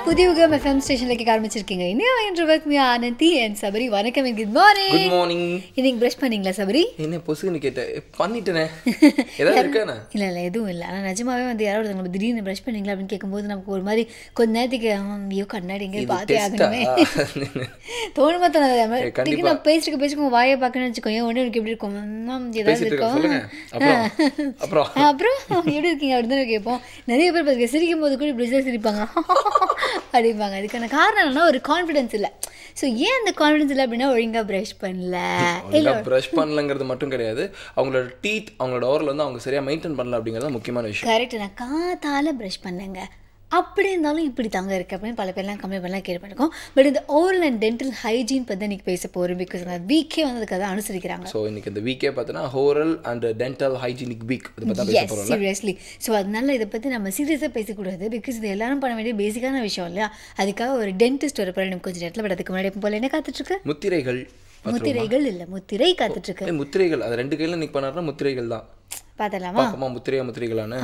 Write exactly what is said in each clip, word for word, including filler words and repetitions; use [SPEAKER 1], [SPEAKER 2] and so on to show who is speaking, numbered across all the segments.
[SPEAKER 1] Puthuyugam F M station like ஆரம்பிச்சிருக்கீங்க. Iniyavai Indru with me Ananthi and Sabri. வணக்கம் and good morning.
[SPEAKER 2] Good morning.
[SPEAKER 1] இன்னைக்கு brush பண்ணீங்களா சபரி?
[SPEAKER 2] என்ன பொசுன்னு கேட்ட பண்ணிட்டேனே. ஏதாவது இருக்கானே?
[SPEAKER 1] இல்ல இல்ல எதுவும் இல்ல. ஆனா நிஜமாவே வந்து யாராவது நம்ம திடீர்னு பிரஷ் பண்ணீங்களா அப்படின்னு கேட்கும்போது நமக்கு ஒரு மாதிரி கொஞ்ச நேரத்துக்கு ஐயோ கண்ணாடி எங்க பார்த்தே ஆகணுமே. தோணுமா தோணாது. திடீர்னு நான் பேசிட்டு பேசிட்டு வாயை பார்க்கணும்னு வச்சுக்கோங்க. உடனே எனக்கு எப்படி இருக்கும்? ஏதாவது இருக்கும்.
[SPEAKER 2] அப்புறம்
[SPEAKER 1] அப்புறம் எப்படி இருக்கீங்க அப்படின்னு தான் கேட்போம். நிறைய பேர் பார்த்து சிரிக்கும் போது கூட இப்படி சிரிப்பாங்க அப்படிம்பாங்க. அதுக்கான காரணம் என்னன்னா ஒரு கான்ஃபிடன்ஸ் இல்லை. ஸோ ஏன் அந்த கான்ஃபிடன்ஸ் இல்லை அப்படின்னா ஒழுங்காக ப்ரஷ் பண்ணல
[SPEAKER 2] இல்லை ப்ரஷ் பண்ணலங்கிறது மட்டும் கிடையாது, அவங்களோட டீத் அவங்களோட ஓரில் வந்து அவங்க சரியாக மெயின்டைன் பண்ணல அப்படிங்கிறது முக்கியமான விஷயம்.
[SPEAKER 1] கரெக்ட். நான் காத்தால ப்ரஷ் பண்ணேங்க, அப்படி இருந்தாலும் இப்படி தாங்க இருக்குது அப்படின்னு பல பேர்லாம் கம்மி பண்ணலாம் கேட்டு பண்ணிருக்கோம். பட் இந்த ஓரல் அண்ட் டென்டல் ஹைஜீன் பற்றி இன்றைக்கி பேச போகிறோம். பிகாஸ் வீக்கே வந்து அதுக்கு அதை அனுசரிக்கிறாங்க.
[SPEAKER 2] ஸோ இன்றைக்கி இந்த வீக்கே பார்த்தீங்கன்னா oral and dental hygienic week இதை பற்றி பேச போகிறோம்.
[SPEAKER 1] சீரியஸ்லி. ஸோ அதனால இதை பற்றி நம்ம சீரியஸாக பேசக்கூடாது. பிகாஸ் இது எல்லாரும் பண்ண வேண்டிய பேசிக்கான விஷயம் இல்லையா. அதுக்காக ஒரு டென்டிஸ்ட் ஒரு படம் கொஞ்சம் நேரத்தில். பட் அதுக்கு முன்னாடி போல என்ன காத்துட்ருக்கு?
[SPEAKER 2] முத்திரைகள்.
[SPEAKER 1] முத்திரைகள் இல்லை, முத்திரை காத்துட்ருக்கு.
[SPEAKER 2] முத்திரைகள் அது ரெண்டு கையில் இன்னைக்கு பண்ணாருன்னா முத்திரைகள் தான்.
[SPEAKER 1] பார்த்தலாமா?
[SPEAKER 2] பார்ப்போமா முத்திரையா முத்திரைகளான?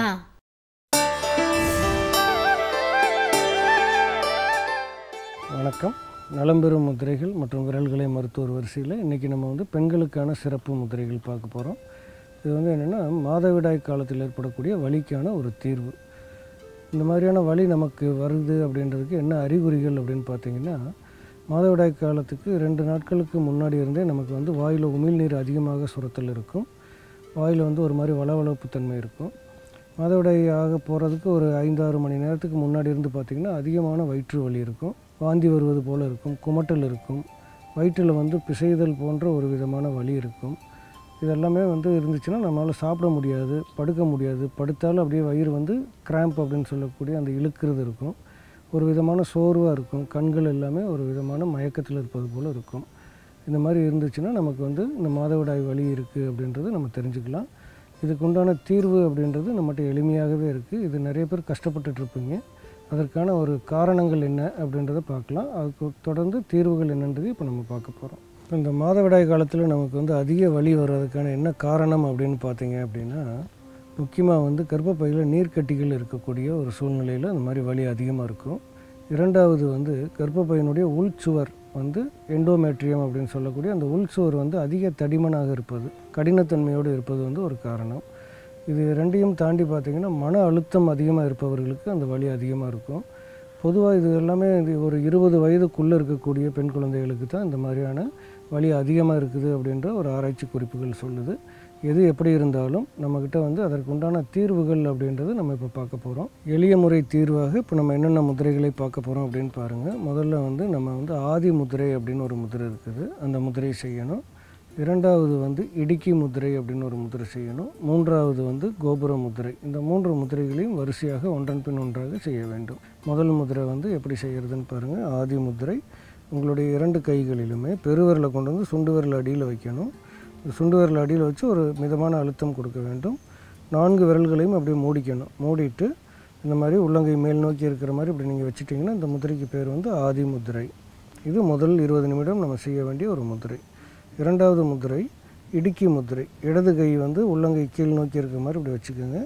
[SPEAKER 3] வணக்கம். நலம்பெறும் முதிரைகள் மற்றும் விரல்களை மருத்துவர் வரிசையில் இன்றைக்கி நம்ம வந்து பெண்களுக்கான சிறப்பு முதிரைகள் பார்க்க போகிறோம். இது வந்து என்னென்னா மாதவிடாய் காலத்தில் ஏற்படக்கூடிய வலிக்கான ஒரு தீர்வு. இந்த மாதிரியான வலி நமக்கு வருது அப்படின்றதுக்கு என்ன அறிகுறிகள் அப்படின்னு பார்த்திங்கன்னா, மாதவிடாய் காலத்துக்கு ரெண்டு நாட்களுக்கு முன்னாடி இருந்தே நமக்கு வந்து வாயில் உமிழ்நீர் அதிகமாக சுரத்தல் இருக்கும். வாயில் வந்து ஒரு மாதிரி வளவளப்பு தன்மை இருக்கும். மாதவிடாய் ஆக போகிறதுக்கு ஒரு ஐந்தாறு மணி நேரத்துக்கு முன்னாடி இருந்து பார்த்திங்கன்னா அதிகமான வயிற்று வலி இருக்கும், வாந்தி வருவது போல் இருக்கும், குமட்டல் இருக்கும், வயிற்றில் வந்து பிசைதல் போன்ற ஒரு விதமான வலி இருக்கும். இதெல்லாமே வந்து இருந்துச்சுன்னா நம்மளால் சாப்பிட முடியாது, படுக்க முடியாது. படுத்தாலும் அப்படியே வயிறு வந்து கிராம்ப் அப்படின்னு சொல்லக்கூடிய அந்த இழுக்கிறது இருக்கும். ஒரு விதமான சோர்வாக இருக்கும். கண்கள் எல்லாமே ஒரு விதமான மயக்கத்தில் இருப்பது போல் இருக்கும். இந்த மாதிரி இருந்துச்சுன்னா நமக்கு வந்து இந்த மாதவிடாய் வலி இருக்குது அப்படின்றது நம்ம தெரிஞ்சுக்கலாம். இதுக்கு உண்டான தீர்வு அப்படின்றது நம்மகிட்ட எளிமையாகவே இருக்குது. இது நிறைய பேர் கஷ்டப்பட்டுட்ருப்பீங்க. அதற்கான ஒரு காரணங்கள் என்ன அப்படின்றத பார்க்கலாம். அதுக்கு தொடர்ந்து தீர்வுகள் என்னன்றது இப்போ நம்ம பார்க்க போகிறோம். இந்த மாதவிடாய் காலத்தில் நமக்கு வந்து அதிக வலி வர்றதுக்கான என்ன காரணம் அப்படின்னு பார்த்தீங்க அப்படின்னா, முக்கியமாக வந்து கர்ப்பப்பையில் நீர்க்கட்டிகள் இருக்கக்கூடிய ஒரு சூழ்நிலையில் அந்த மாதிரி வலி அதிகமாக இருக்கும். இரண்டாவது வந்து கர்ப்பப்பையினுடைய உள்சுவர் வந்து எண்டோமேட்ரியம் அப்படின்னு சொல்லக்கூடிய அந்த உள்சுவர் வந்து அதிக தடிமனாக இருப்பது, கடினத்தன்மையோடு இருப்பது வந்து ஒரு காரணம். இது ரெண்டையும் தாண்டி பார்த்திங்கன்னா மன அழுத்தம் அதிகமாக இருப்பவர்களுக்கு அந்த வலி அதிகமாக இருக்கும். பொதுவாக இது எல்லாமே இது ஒரு இருபது வயதுக்குள்ளே இருக்கக்கூடிய பெண் குழந்தைகளுக்கு தான் இந்த மாதிரியான வலி அதிகமாக இருக்குது அப்படின்ற ஒரு ஆராய்ச்சி குறிப்புகள் சொல்லுது. எது எப்படி இருந்தாலும் நம்மக்கிட்ட வந்து அதற்குண்டான தீர்வுகள் அப்படின்றது நம்ம இப்போ பார்க்க போகிறோம். எளிய முறை தீர்வாக இப்போ நம்ம என்னென்ன முதிரைகளை பார்க்க போகிறோம் அப்படின்னு பாருங்கள். முதல்ல வந்து நம்ம வந்து ஆதி முதிரை அப்படின்னு ஒரு முதிரை இருக்குது, அந்த முதிரையை செய்யணும். இரண்டாவது வந்து இடுக்கி முதிரை அப்படின்னு ஒரு முதிரை செய்யணும். மூன்றாவது வந்து கோபுர முதிரை. இந்த மூன்று முதிரைகளையும் வரிசையாக ஒன்றன் பின் ஒன்றாக செய்ய வேண்டும். முதல் முதிரை வந்து எப்படி செய்கிறதுன்னு பாருங்கள். ஆதி முதிரை. உங்களுடைய இரண்டு கைகளிலுமே பெருவிரலை கொண்டு வந்து சுண்டு விரல் அடியில் வைக்கணும். சுண்டு விரல் அடியில் வச்சு ஒரு மிதமான அழுத்தம் கொடுக்க வேண்டும். நான்கு விரல்களையும் அப்படியே மூடிக்கணும். மூடிட்டு இந்த மாதிரி உள்ளங்கை மேல் நோக்கி இருக்கிற மாதிரி இப்படி நீங்கள் வச்சுட்டிங்கன்னா இந்த முதிரைக்கு பேர் வந்து ஆதி முதிரை. இது முதல் இருபது நிமிடம் நம்ம செய்ய வேண்டிய ஒரு முதிரை. இரண்டாவது முதிரை இடுக்கி முதிரை. இடது கை வந்து உள்ளங்கை கீழ் நோக்கி இருக்கிற மாதிரி இப்படி வச்சுக்கோங்க.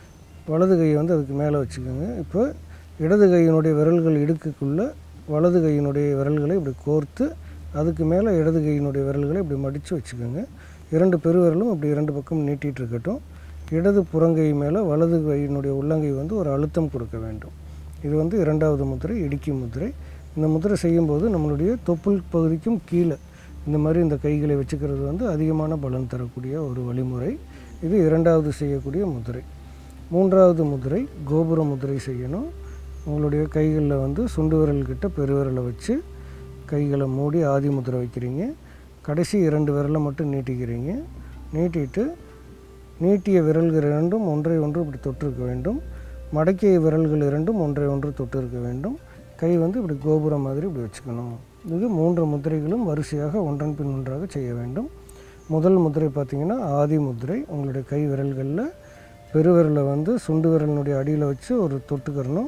[SPEAKER 3] வலது கையை வந்து அதுக்கு மேலே வச்சுக்கோங்க. இப்போ இடது கையினுடைய விரல்கள் இடுக்குக்குள்ளே வலது கையினுடைய விரல்களை இப்படி கோர்த்து அதுக்கு மேலே இடது கையினுடைய விரல்களை இப்படி மடித்து வச்சுக்கோங்க. இரண்டு பெருவிரலும் அப்படி இரண்டு பக்கம் நீட்டிகிட்டு இருக்கட்டும். இடது புறங்கை மேலே வலது கையினுடைய உள்ளங்கை வந்து ஒரு அழுத்தம் கொடுக்க வேண்டும். இது வந்து இரண்டாவது முதிரை இடுக்கி முதிரை. இந்த முதிரை செய்யும்போது நம்மளுடைய தொப்புள் பகுதிக்கும் கீழே இந்த மாதிரி இந்த கைகளை வச்சுக்கிறது வந்து அதிகமான பலன் தரக்கூடிய ஒரு வழிமுறை. இது இரண்டாவது செய்யக்கூடிய முதிரை. மூன்றாவது முதிரை கோபுர முதிரை செய்யணும். உங்களுடைய கைகளில் வந்து சுண்டு விரல்கிட்ட பெருவிரலை வச்சு கைகளை மூடி ஆதி முதிரை வைக்கிறீங்க. கடைசி இரண்டு விரலை மட்டும் நீட்டிக்கிறீங்க. நீட்டிட்டு நீட்டிய விரல்கள் இரண்டும் ஒன்றை ஒன்று இப்படி தொட்டிருக்க வேண்டும். மடக்கிய விரல்கள் இரண்டும் ஒன்றை ஒன்று தொட்டு இருக்க வேண்டும். கை வந்து இப்படி கோபுரம் மாதிரி இப்படி வச்சுக்கணும். இது மூன்று முதிரைகளும் வரிசையாக ஒன்றன் பின் ஒன்றாக செய்ய வேண்டும். முதல் முதிரை பார்த்திங்கன்னா ஆதி முதிரை. உங்களுடைய கை விரல்களில் பெருவிரலை வந்து சுண்டு விரலினுடைய அடியில் வச்சு ஒரு தொட்டுக்கிறணும்.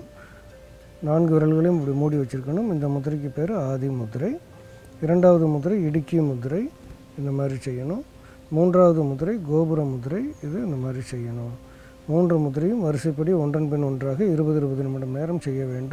[SPEAKER 3] நான்கு விரல்களையும் இப்படி மூடி வச்சுருக்கணும். இந்த முதிரைக்கு பேர் ஆதி முதிரை. இரண்டாவது முதிரை இடுக்கி முதிரை. இந்த மாதிரி செய்யணும். மூன்றாவது முதிரை கோபுர முதிரை. இது இந்த மாதிரி செய்யணும். மூன்று முதிரையும் வரிசைப்படி ஒன்றன் பின் ஒன்றாக இருபது இருபது நிமிடம் நேரம் செய்ய வேண்டும்.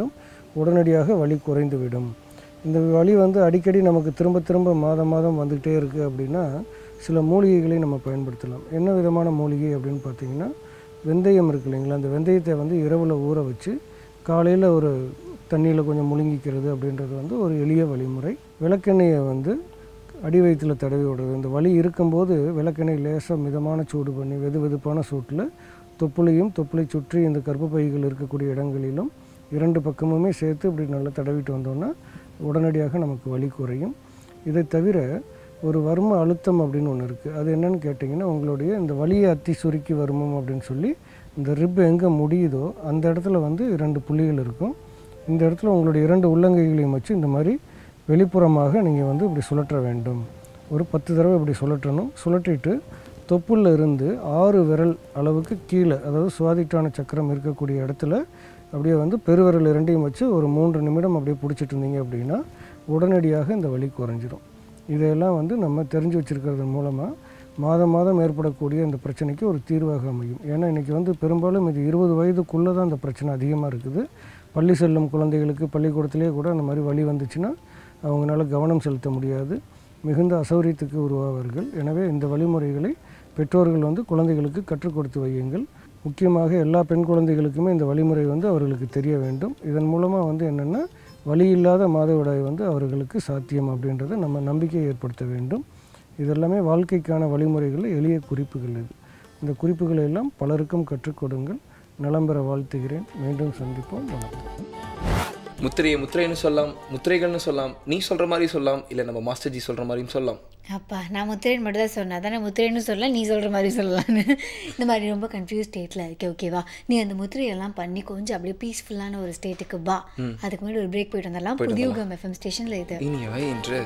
[SPEAKER 3] உடனடியாக வலி குறைந்துவிடும். இந்த வலி வந்து அடிக்கடி நமக்கு திரும்ப திரும்ப மாதம் மாதம் வந்துக்கிட்டே இருக்குது அப்படின்னா சில மூலிகைகளை நம்ம பயன்படுத்தலாம். என்ன விதமான மூலிகை அப்படின்னு பார்த்திங்கன்னா, வெந்தயம் இருக்குது இல்லைங்களா, அந்த வெந்தயத்தை வந்து இரவில் ஊற வச்சு காலையில் ஒரு தண்ணியில் கொஞ்சம் முழுங்கிக்கிறது அப்படின்றது வந்து ஒரு எளிய வழிமுறை. விளக்கெண்ணெயை வந்து அடி வயிற்றில் தடவி விடுறது. இந்த வலி இருக்கும்போது விளக்கெண்ணெய் லேசாக மிதமான சூடு பண்ணி வெது வெதுப்பான சூட்டில் தொப்புளையும் தொப்புளை சுற்றி இந்த கர்ப்பப்பைகள் இருக்கக்கூடிய இடங்களிலும் இரண்டு பக்கமுமே சேர்த்து இப்படி நல்லா தடவிட்டு வந்தோம்னா உடனடியாக நமக்கு வலி குறையும். இதை தவிர ஒரு வர்ம அழுத்தம் அப்படின்னு ஒன்று இருக்குது. அது என்னென்னு கேட்டிங்கன்னா, உங்களுடைய இந்த வலியை அத்தி சுருக்கி வருமம் அப்படின்னு சொல்லி இந்த ரிப் எங்கே முடியுதோ அந்த இடத்துல வந்து இரண்டு புள்ளிகள் இருக்கும். இந்த இடத்துல உங்களுடைய இரண்டு உள்ளங்கைகளையும் வச்சு இந்த மாதிரி வெளிப்புறமாக நீங்கள் வந்து இப்படி சுழற்ற வேண்டும். ஒரு பத்து தடவை இப்படி சுழற்றணும். சுழற்றிட்டு தொப்புளில் இருந்து ஆறு விரல் அளவுக்கு கீழே, அதாவது சுவாதிட்டான சக்கரம் இருக்கக்கூடிய இடத்துல அப்படியே வந்து பெருவிரல் இரண்டையும் வச்சு ஒரு மூன்று நிமிடம் அப்படியே பிடிச்சிட்டு இருந்தீங்க அப்படின்னா உடனடியாக இந்த வலி குறைஞ்சிரும். இதையெல்லாம் வந்து நம்ம தெரிஞ்சு வச்சுருக்கிறது மூலமாக மாதம் மாதம் ஏற்படக்கூடிய இந்த பிரச்சனைக்கு ஒரு தீர்வாக அமையும். ஏன்னா இன்றைக்கி வந்து பெரும்பாலும் இது இருபது வயதுக்குள்ளே தான் இந்த பிரச்சனை அதிகமாக இருக்குது. பள்ளி செல்லும் குழந்தைகளுக்கு பள்ளிக்கூடத்திலே கூட அந்த மாதிரி வலி வந்துச்சுன்னா அவங்களால கவனம் செலுத்த முடியாது, மிகுந்த அசௌரியத்துக்கு உருவாவார்கள். எனவே இந்த வழிமுறைகளை பெற்றோர்கள் வந்து குழந்தைகளுக்கு கற்றுக் கொடுத்து வையுங்கள். முக்கியமாக எல்லா பெண் குழந்தைகளுக்குமே இந்த வழிமுறை வந்து அவர்களுக்கு தெரிய வேண்டும். இதன் மூலமாக வந்து என்னென்னா வலி இல்லாத மாதவிடாய் வந்து அவர்களுக்கு சாத்தியம் அப்படின்றத நம்ம நம்பிக்கையை ஏற்படுத்த வேண்டும். இதெல்லாமே வாழ்க்கைக்கான வழிமுறைகள், எளிய குறிப்புகள். இது இந்த குறிப்புகளை எல்லாம் பலருக்கும் கற்றுக் கொடுங்கள். நலம் பெற வாழ்த்துகிறேன். மீண்டும் சந்திப்போம். வணக்கம்.
[SPEAKER 2] முத்திரையை முத்திரைன்னு சொல்லலாம், முத்திரைகள்னு சொல்லலாம், நீ சொல்கிற மாதிரி சொல்லலாம், இல்லை நம்ம மாஸ்டர்ஜி சொல்கிற மாதிரியும் சொல்லலாம்.
[SPEAKER 1] அப்பா நான் முத்திரைன்னு மட்டும் தான் சொன்னேன், அதான் முத்திரைன்னு சொல்லலாம், நீ சொல்கிற மாதிரி சொல்லலான்னு. இந்த மாதிரி ரொம்ப கன்ஃபியூஸ் ஸ்டேட்டில் இருக்கே. ஓகேவா, நீ அந்த முத்திரையெல்லாம் பண்ணி கொஞ்சம் அப்படியே பீஸ்ஃபுல்லான ஒரு ஸ்டேட்டுக்கு வா. அதுக்கு முன்னாடி ஒரு பிரேக் போயிட்டு வந்துடலாம். புதியுகம் எஃப்எம் ஸ்டேஷனில் இது
[SPEAKER 2] இனியவை இன்று.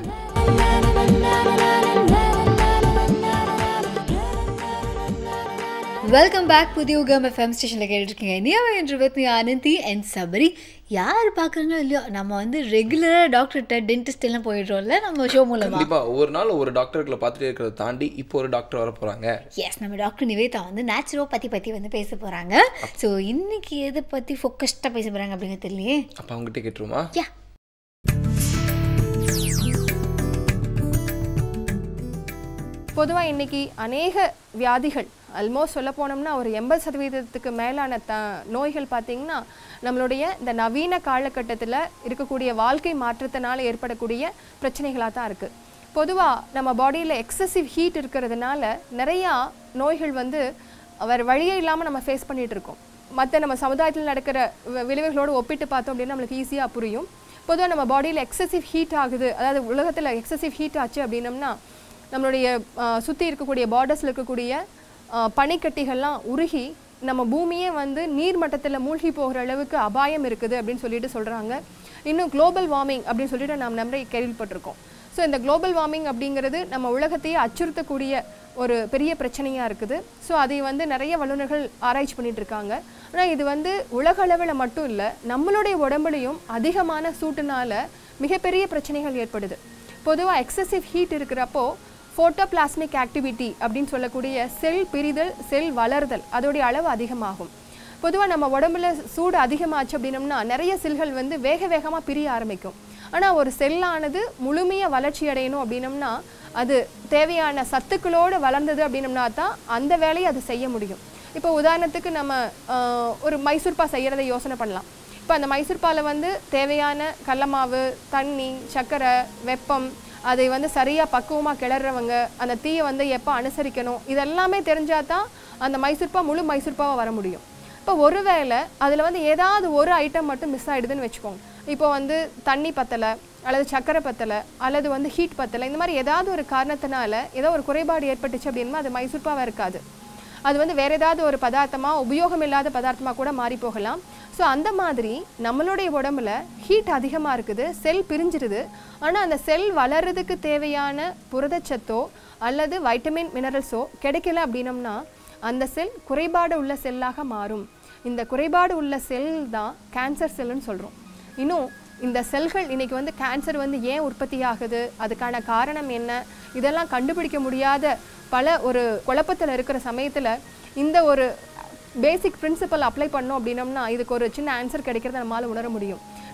[SPEAKER 1] Welcome back. புதியுகம் எஃப்எம் ஸ்டேஷனில் கேட்டுருக்கீங்க. Iniyavai Indru with me Anandhi and Sabari. யார் பார்க்குறாங்களோ இல்லையோ, நம்ம வந்து ரெகுலராக டாக்டர்கிட்ட டென்டிஸ்ட் எல்லாம் போயிடுறோம்ல நம்ம ஷோ மூலமாக.
[SPEAKER 2] கண்டிப்பாக ஒரு நாள் ஒரு டாக்டர்களை பார்த்துட்டே இருக்கிறத தாண்டி இப்போ ஒரு டாக்டர் வர போகிறாங்க.
[SPEAKER 1] எஸ், நம்ம டாக்டர் நிவேதா வந்து நேச்சுரோ பற்றி பற்றி வந்து பேச போகிறாங்க. ஸோ இன்னைக்கு எதை பற்றி ஃபோக்கஸ்டாக பேச போகிறாங்க அப்படிங்கிறது தெரியலையே.
[SPEAKER 2] அப்போ அவங்ககிட்ட கேட்டுருமா?
[SPEAKER 1] யா.
[SPEAKER 4] பொதுவாக இன்றைக்கி அநேக வியாதிகள், ஆல்மோஸ்ட் சொல்ல போனோம்னா ஒரு எண்பது சதவீதத்துக்கு மேலான த நோய்கள் பார்த்திங்கன்னா நம்மளுடைய இந்த நவீன காலகட்டத்தில் இருக்கக்கூடிய வாழ்க்கை மாற்றத்தினால ஏற்படக்கூடிய பிரச்சனைகளாக தான் இருக்குது. பொதுவாக நம்ம பாடியில் எக்ஸசிவ் ஹீட் இருக்கிறதுனால நிறையா நோய்கள் வந்து வேறு வழியே இல்லாமல் நம்ம ஃபேஸ் பண்ணிகிட்டு இருக்கோம். மற்ற நம்ம சமுதாயத்தில் நடக்கிற விளைவுகளோடு ஒப்பிட்டு பார்த்தோம் அப்படின்னா நம்மளுக்கு ஈஸியாக புரியும். பொதுவாக நம்ம பாடியில் எக்ஸசிவ் ஹீட் ஆகுது, அதாவது உலகத்தில் எக்ஸசிவ் ஹீட் ஆச்சு அப்படின்னம்னா நம்மளுடைய சுற்றி இருக்கக்கூடிய பார்டர்ஸில் இருக்கக்கூடிய பனிக்கட்டிகள்லாம் உருகி நம்ம பூமியே வந்து நீர் மட்டத்தில் மூழ்கி போகிற அளவுக்கு அபாயம் இருக்குது அப்படின்னு சொல்லிட்டு சொல்கிறாங்க. இன்னும் குளோபல் வார்மிங் அப்படின்னு சொல்லிட்டு நாம் நிறைய கேள்விப்பட்டிருக்கோம். ஸோ இந்த குளோபல் வார்மிங் அப்படிங்கிறது நம்ம உலகத்தையே அச்சுறுத்தக்கூடிய ஒரு பெரிய பிரச்சனையாக இருக்குது. ஸோ அதை வந்து நிறைய வல்லுநர்கள் ஆராய்ச்சி பண்ணிட்டு இருக்காங்க. ஆனால் இது வந்து உலக அளவில் மட்டும் இல்லை, நம்மளுடைய உடம்புலையும் அதிகமான சூட்டுனால மிகப்பெரிய பிரச்சனைகள் ஏற்படுது. பொதுவாக எக்ஸசிவ் ஹீட் இருக்கிறப்போ ஃபோட்டோபிளாஸ்மிக் ஆக்டிவிட்டி அப்படின்னு சொல்லக்கூடிய செல் பிரிதல், செல் வளர்தல், அதோடைய அளவு அதிகமாகும். பொதுவாக நம்ம உடம்புல சூடு அதிகமாச்சு அப்படின்னம்னா நிறைய செல்கள் வந்து வேக வேகமாக பிரிய ஆரம்பிக்கும். ஆனால் ஒரு செல்லானது முழுமையாக வளர்ச்சி அடையணும் அப்படின்னம்னா அது தேவையான சத்துக்களோடு வளர்ந்தது அப்படின்னம்னா தான் அந்த வேலையை அது செய்ய முடியும். இப்போ உதாரணத்துக்கு நம்ம ஒரு மைசூர்பா செய்கிறத யோசனை பண்ணலாம். இப்போ அந்த மைசூர்பாவில் வந்து தேவையான கடலமாவு, தண்ணி, சர்க்கரை, வெப்பம், அதை வந்து சரியாக பக்குவமாக கிளறவங்க, அந்த தீயை வந்து எப்போ அனுசரிக்கணும், இதெல்லாமே தெரிஞ்சால் தான் அந்த மைசூர்பா முழு மைசூர்பாவை வர முடியும். இப்போ ஒருவேளை அதில் வந்து ஏதாவது ஒரு ஐட்டம் மட்டும் மிஸ் ஆகிடுதுன்னு வச்சுக்கோங்க. இப்போ வந்து தண்ணி பத்தலை, அல்லது சர்க்கரை பத்தலை, அல்லது வந்து ஹீட் பத்தலை, இந்த மாதிரி ஏதாவது ஒரு காரணத்தினால ஏதோ ஒரு குறைபாடு ஏற்பட்டுச்சு அப்படின்னா அது மைசூர்பாவாக இருக்காது. அது வந்து வேறு ஏதாவது ஒரு பதார்த்தமாக, உபயோகம் இல்லாத பதார்த்தமாக கூட மாறி போகலாம். ஸோ அந்த மாதிரி நம்மளுடைய உடம்புல ஹீட் அதிகமாக இருக்குது, செல் பிரிஞ்சிருது. ஆனால் அந்த செல் வளர்கிறதுக்கு தேவையான புரதச்சத்தோ அல்லது வைட்டமின் மினரல்ஸோ கிடைக்கல அப்படின்னம்னா அந்த செல் குறைபாடு உள்ள செல்லாக மாறும். இந்த குறைபாடு உள்ள செல் தான் கேன்சர் செல்லுன்னு சொல்கிறோம். இன்னும் இந்த செல்கள் இன்றைக்கி வந்து கேன்சர் வந்து ஏன் உற்பத்தி ஆகுது, அதுக்கான காரணம் என்ன, இதெல்லாம் கண்டுபிடிக்க முடியாத பல ஒரு குழப்பத்தில் இருக்கிற சமயத்தில் இந்த ஒரு பேசிக் பிரின்சிபல் அப்ளை பண்ணோம் அப்படின்னம்னா இதுக்கு ஒரு சின்ன ஆன்சர் கிடைக்கிறத நம்மளால் உணர முடியும்.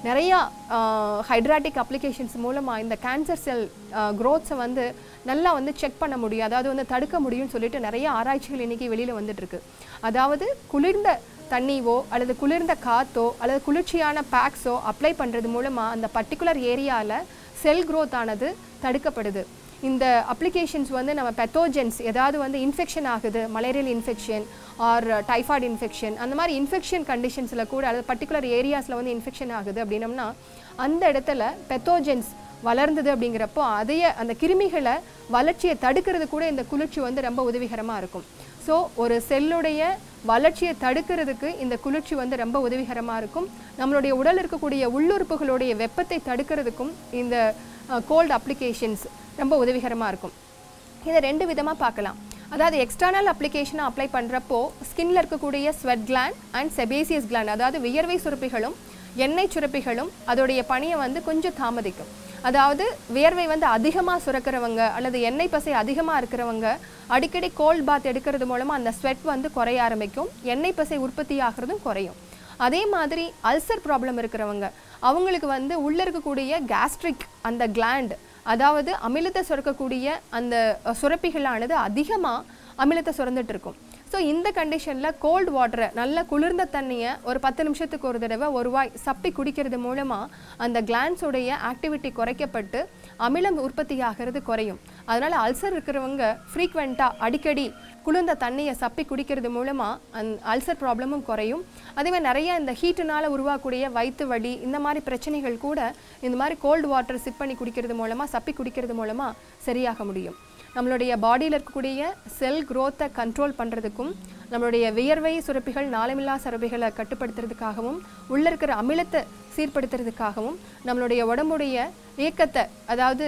[SPEAKER 4] நிறையா ஹைட்ராட்டிக் அப்ளிகேஷன்ஸ் மூலமாக இந்த கேன்சர் செல் க்ரோத்ஸை வந்து நல்லா வந்து செக் பண்ண முடியும், அதாவது வந்து தடுக்க முடியும்னு சொல்லிட்டு நிறைய ஆராய்ச்சிகள் இன்றைக்கி வெளியில் வந்துட்டுருக்கு. அதாவது குளிர்ந்த தண்ணியோ அல்லது குளிர்ந்த காற்றோ அல்லது குளிர்ச்சியான பேக்ஸோ அப்ளை பண்ணுறது மூலமாக அந்த பர்டிகுலர் ஏரியாவில் செல் க்ரோத் ஆனது தடுக்கப்படுது. இந்த அப்ளிகேஷன்ஸ் வந்து நம்ம பெத்தோஜென்ஸ் ஏதாவது வந்து இன்ஃபெக்ஷன் ஆகுது, malarial infection or typhoid infection, அந்த மாதிரி இன்ஃபெக்ஷன் கண்டிஷன்ஸில் கூட அல்லது பர்டிகுலர் ஏரியாஸில் வந்து இன்ஃபெக்ஷன் ஆகுது அப்படின்னம்னா அந்த இடத்துல பெத்தோஜென்ஸ் வளர்ந்தது அப்படிங்கிறப்போ அதைய அந்த கிருமிகளை வளர்ச்சியை தடுக்கிறது கூட இந்த குளிர்ச்சி வந்து ரொம்ப உதவிகரமாக இருக்கும். ஸோ ஒரு செல்லுடைய வளர்ச்சியை தடுக்கிறதுக்கு இந்த குளிர்ச்சி வந்து ரொம்ப உதவிகரமாக இருக்கும். நம்மளுடைய உடல் இருக்கக்கூடிய உள்ளுறுப்புகளுடைய வெப்பத்தை தடுக்கிறதுக்கும் இந்த கோல்டு அப்ளிகேஷன்ஸ் ரொம்ப உதவிகரமாக இருக்கும். இதை ரெண்டு விதமாக பார்க்கலாம். அதாவது எக்ஸ்டர்னல் அப்ளிகேஷனை அப்ளை பண்ணுறப்போ ஸ்கின்ல இருக்கக்கூடிய sweat gland and sebaceous gland, அதாவது வியர்வை சுரப்பிகளும் எண்ணெய் சுரப்பிகளும் அதோடைய பணியை வந்து கொஞ்சம் தாமதிக்கும். அதாவது வியர்வை வந்து அதிகமாக சுரக்கிறவங்க அல்லது எண்ணெய் பசை அதிகமாக இருக்கிறவங்க அடிக்கடி கோல்ட் பாத் எடுக்கிறது மூலமாக அந்த ஸ்வெட் வந்து குறைய ஆரம்பிக்கும், எண்ணெய் பசை உற்பத்தி ஆகிறதும் குறையும். அதே மாதிரி அல்சர் ப்ராப்ளம் இருக்கிறவங்க அவங்களுக்கு வந்து உள்ளே இருக்கக்கூடிய கேஸ்ட்ரிக் அந்த கிளாண்ட், அதாவது அமிலத்தை சுரக்கக்கூடிய அந்த சுரப்பிகளானது அதிகமாக அமிலத்தை சுரந்துட்டு இருக்கும். ஸோ இந்த கண்டிஷனில் கோல்டு வாட்டரை நல்ல குளிர்ந்த தண்ணியை ஒரு பத்து நிமிஷத்துக்கு ஒரு தடவை ஒரு வாய் சப்பி குடிக்கிறது மூலமாக அந்த கிளாண்ட்ஸோடைய ஆக்டிவிட்டி குறைக்கப்பட்டு அமிலம் உற்பத்தி ஆகிறது குறையும். அதனால் அல்சர் இருக்கிறவங்க ஃப்ரீக்வெண்ட்டாக அடிக்கடி குளிர்ந்த தண்ணியை சப்பி குடிக்கிறது மூலமாக அந் அல்சர் ப்ராப்ளமும் குறையும். அதேமாதிரி நிறைய இந்த ஹீட்டுனால் உருவாக்கக்கூடிய வயிற்று வலி இந்த மாதிரி பிரச்சனைகள் கூட இந்த மாதிரி கோல்டு வாட்டர் சிப் பண்ணி குடிக்கிறது மூலமாக சப்பி குடிக்கிறது மூலமாக சரியாக முடியும். நம்மளுடைய பாடியில் இருக்கக்கூடிய செல் க்ரோத்தை கண்ட்ரோல் பண்ணுறதுக்கும் நம்மளுடைய வியர்வை சுரப்பிகள் நாளமில்லா சுரப்பிகளை கட்டுப்படுத்துறதுக்காகவும் உள்ள இருக்கிற அமிலத்தை சீர்படுத்துறதுக்காகவும் நம்மளுடைய உடம்புடைய இயக்கத்தை அதாவது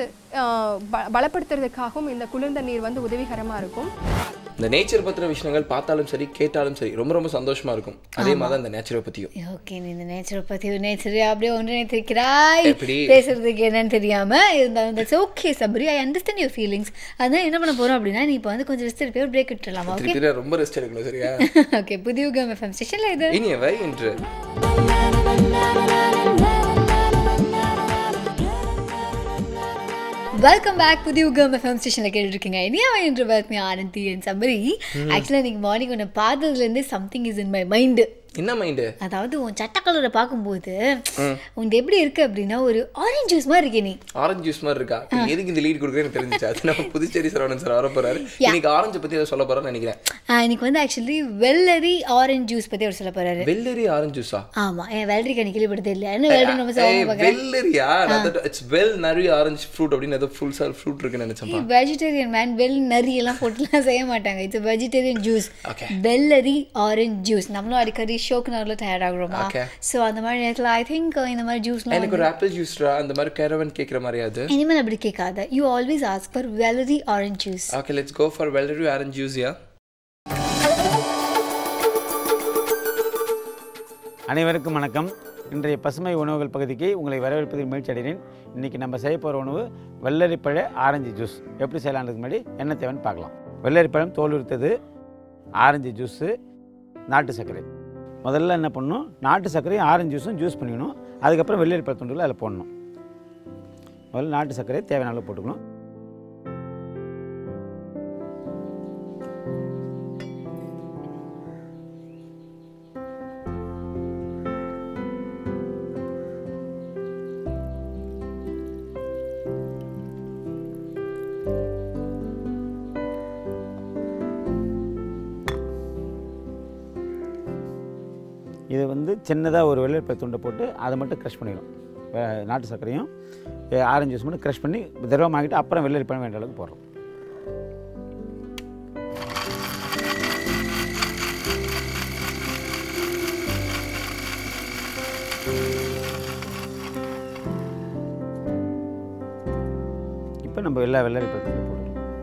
[SPEAKER 4] பலப்படுத்துறதுக்காகவும் இந்த குளிர்ந்த நீர் வந்து உதவிகரமாக இருக்கும்.
[SPEAKER 2] இந்த நேச்சர் பற்றின விஷயங்கள் பார்த்தாலும் சரி கேட்டாலும் சரி ரொம்ப ரொம்ப சந்தோஷமா இருக்கும். அதே மாதிரி தான் இந்த நேச்சரை பற்றியும்.
[SPEAKER 1] ஓகே, நீ இந்த நேச்சரை பற்றி நேச்சரை அப்படியே ஒன்றிணைத்திருக்கிறாய், பேசுறதுக்கு என்னன்னு தெரியாம இருந்தாலும் that's okay Sabari, I understand your feelings. அதான் என்ன பண்ண போறோம் அப்படின்னா நீ இப்போ வந்து கொஞ்சம் ரெஸ்ட் எடுப்பே ஒரு பிரேக் விட்டுறலாமா? ஓகே, ரொம்ப ரெஸ்ட் எடுக்கணும் சரியா? ஓகே, புதியுகம் எஃப்எம் ஸ்டேஷன்ல இது இனியவை இன்று. Welcome back. புதியுகம் எஃப்எம் ஸ்டேஷனில் கேட்டுருக்கீங்க. இனியவை இன்று பார்த்து ஆனந்தி அண்ட் சபரி. ஆக்சுவலாக நீங்கள் மார்னிங் ஒன்று பார்த்ததுலேருந்து something is in my mind.
[SPEAKER 2] என்ன மைண்டு?
[SPEAKER 1] அதாவது உன் சட்ட கலரை பார்க்கும்போது உனக்கு எப்படி இருக்கு அப்படின்னா ஒரு ஆரஞ்சு ஜூஸ் மாதிரி இருக்கே. நீ
[SPEAKER 2] ஆரஞ்சு ஜூஸ் மாதிரி இருக்கா? எதுக்கு இந்த லீட் கொடுக்குறேன்னு தெரிஞ்சிச்சு. அது நம்ம புதுச்சேரி சரவணன் சார் வர போறாரு. இன்னைக்கு ஆரஞ்சு பத்தி ஏதோ சொல்ல போறான்னு நினைக்கிறேன்.
[SPEAKER 1] இன்னைக்கு வந்து ஆக்சுவலி வெள்ளரி ஆரஞ்சு ஜூஸ் பத்தி அவர் சொல்ல போறாரு.
[SPEAKER 2] வெள்ளரி ஆரஞ்சு ஜூஸா? ஆமா,
[SPEAKER 1] ஏன் வெள்ளரி கணி கேள்விப்பட்டதே இல்ல. என்ன வெள்ளரி நம்ம சொல்ல போறோம்?
[SPEAKER 2] வெள்ளரியா? இட்ஸ் வெல் நரி ஆரஞ்சு ஃப்ரூட் அப்படின்னு ஏதோ ஃபுல் சால் ஃப்ரூட் இருக்குன்னு நினைச்சேன்.
[SPEAKER 1] வெஜிடேரியன் மேன், வெல் நரி எல்லாம் போட்டுலாம் செய்ய மாட்டாங்க. இட்ஸ் வெஜிடேரியன் ஜூஸ், வெள்ளரி ஆரஞ்சு ஜூஸ். நம்மளும் அடிக்கடி ஷோக்கு நல்ல டயர்ட் ஆகுறோமா? சோ அந்த மாதிரி நேரத்துல ஐ திங்க் இந்த மாதிரி ஜூஸ்லாம்
[SPEAKER 2] எனக்கு ஒரு ஆப்பிள் ஜூஸ்ரா அந்த மாதிரி கேரவன் கேக்குற மாதிரி. அது
[SPEAKER 1] இனிமேல் அப்படி கேட்காத. யூ ஆல்வேஸ் ஆஸ்க் ஃபார் வெள்ளரி orange juice.
[SPEAKER 2] Okay, let's go for வெள்ளரி ஆரஞ்சு ஜூஸ். யா,
[SPEAKER 5] அனைவருக்கும் வணக்கம். இன்றைய பசுமை உணவுகள் பகுதிக்கு உங்களை வரவேற்பதில் மகிழ்ச்சி அடைகிறேன். இன்றைக்கி நம்ம செய்ய போகிற உணவு வெள்ளரிப்பழ ஆரஞ்சு ஜூஸ். எப்படி செய்யலான்றதுக்கு முன்னாடி என்ன தேவைன்னு பார்க்கலாம். வெள்ளரிப்பழம் தோல் உரித்தது, ஆரஞ்சு ஜூஸு, நாட்டு சர்க்கரை. முதல்ல என்ன பண்ணணும், நாட்டு சர்க்கரையும் ஆரஞ்சு ஜூஸும் ஜூஸ் பண்ணிக்கணும். அதுக்கப்புறம் வெள்ளரிப்பழ துண்டுகளை அதில் போடணும். முதல்ல நாட்டு சர்க்கரை தேவையான அளவு போட்டுக்கணும். இது வந்து சின்னதாக ஒரு வெள்ளரிப்பழ துண்டை போட்டு அதை மட்டும் க்ரஷ் பண்ணிடும். நாட்டு சர்க்கரையும் ஆரஞ்சு ஜூஸ் மட்டும் க்ரஷ் பண்ணி திரவமாகிட்டு அப்புறம் வெள்ளரிப்பழம் வேண்ட அளவுக்கு போடுறோம். இப்போ நம்ம எல்லா வெள்ளரிப்பழத்தையும் போடுறோம்.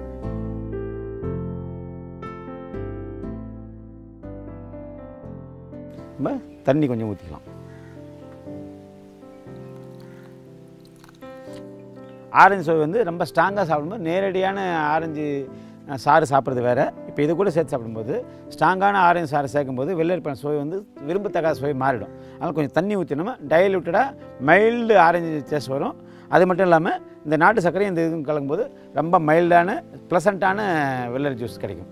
[SPEAKER 5] நம்ம தண்ணி கொஞ்சம் ஊற்றிக்கலாம். ஆரஞ்சு சுவை வந்து ரொம்ப ஸ்ட்ராங்காக சாப்பிடும்போது நேரடியான ஆரஞ்சு சாறு சாப்பிட்றது வேறு. இப்போ இது கூட சேர்த்து சாப்பிடும்போது ஸ்ட்ராங்கான ஆரஞ்சு சாறு சேர்க்கும்போது வெள்ளரி பழம் சுவை வந்து விரும்பத்தக்காத சுவை மாறிடும். அதனால் கொஞ்சம் தண்ணி ஊற்றினோமா டைலூட்டடாக மைல்டு ஆரஞ்சு டேஸ்ட் வரும். அது மட்டும் இல்லாமல் இந்த நாட்டு சர்க்கரையும் இந்த இதுவும் கலக்கும்போது ரொம்ப மைல்டான ப்ளசண்ட்டான வெள்ளரி ஜூஸ் கிடைக்கும்.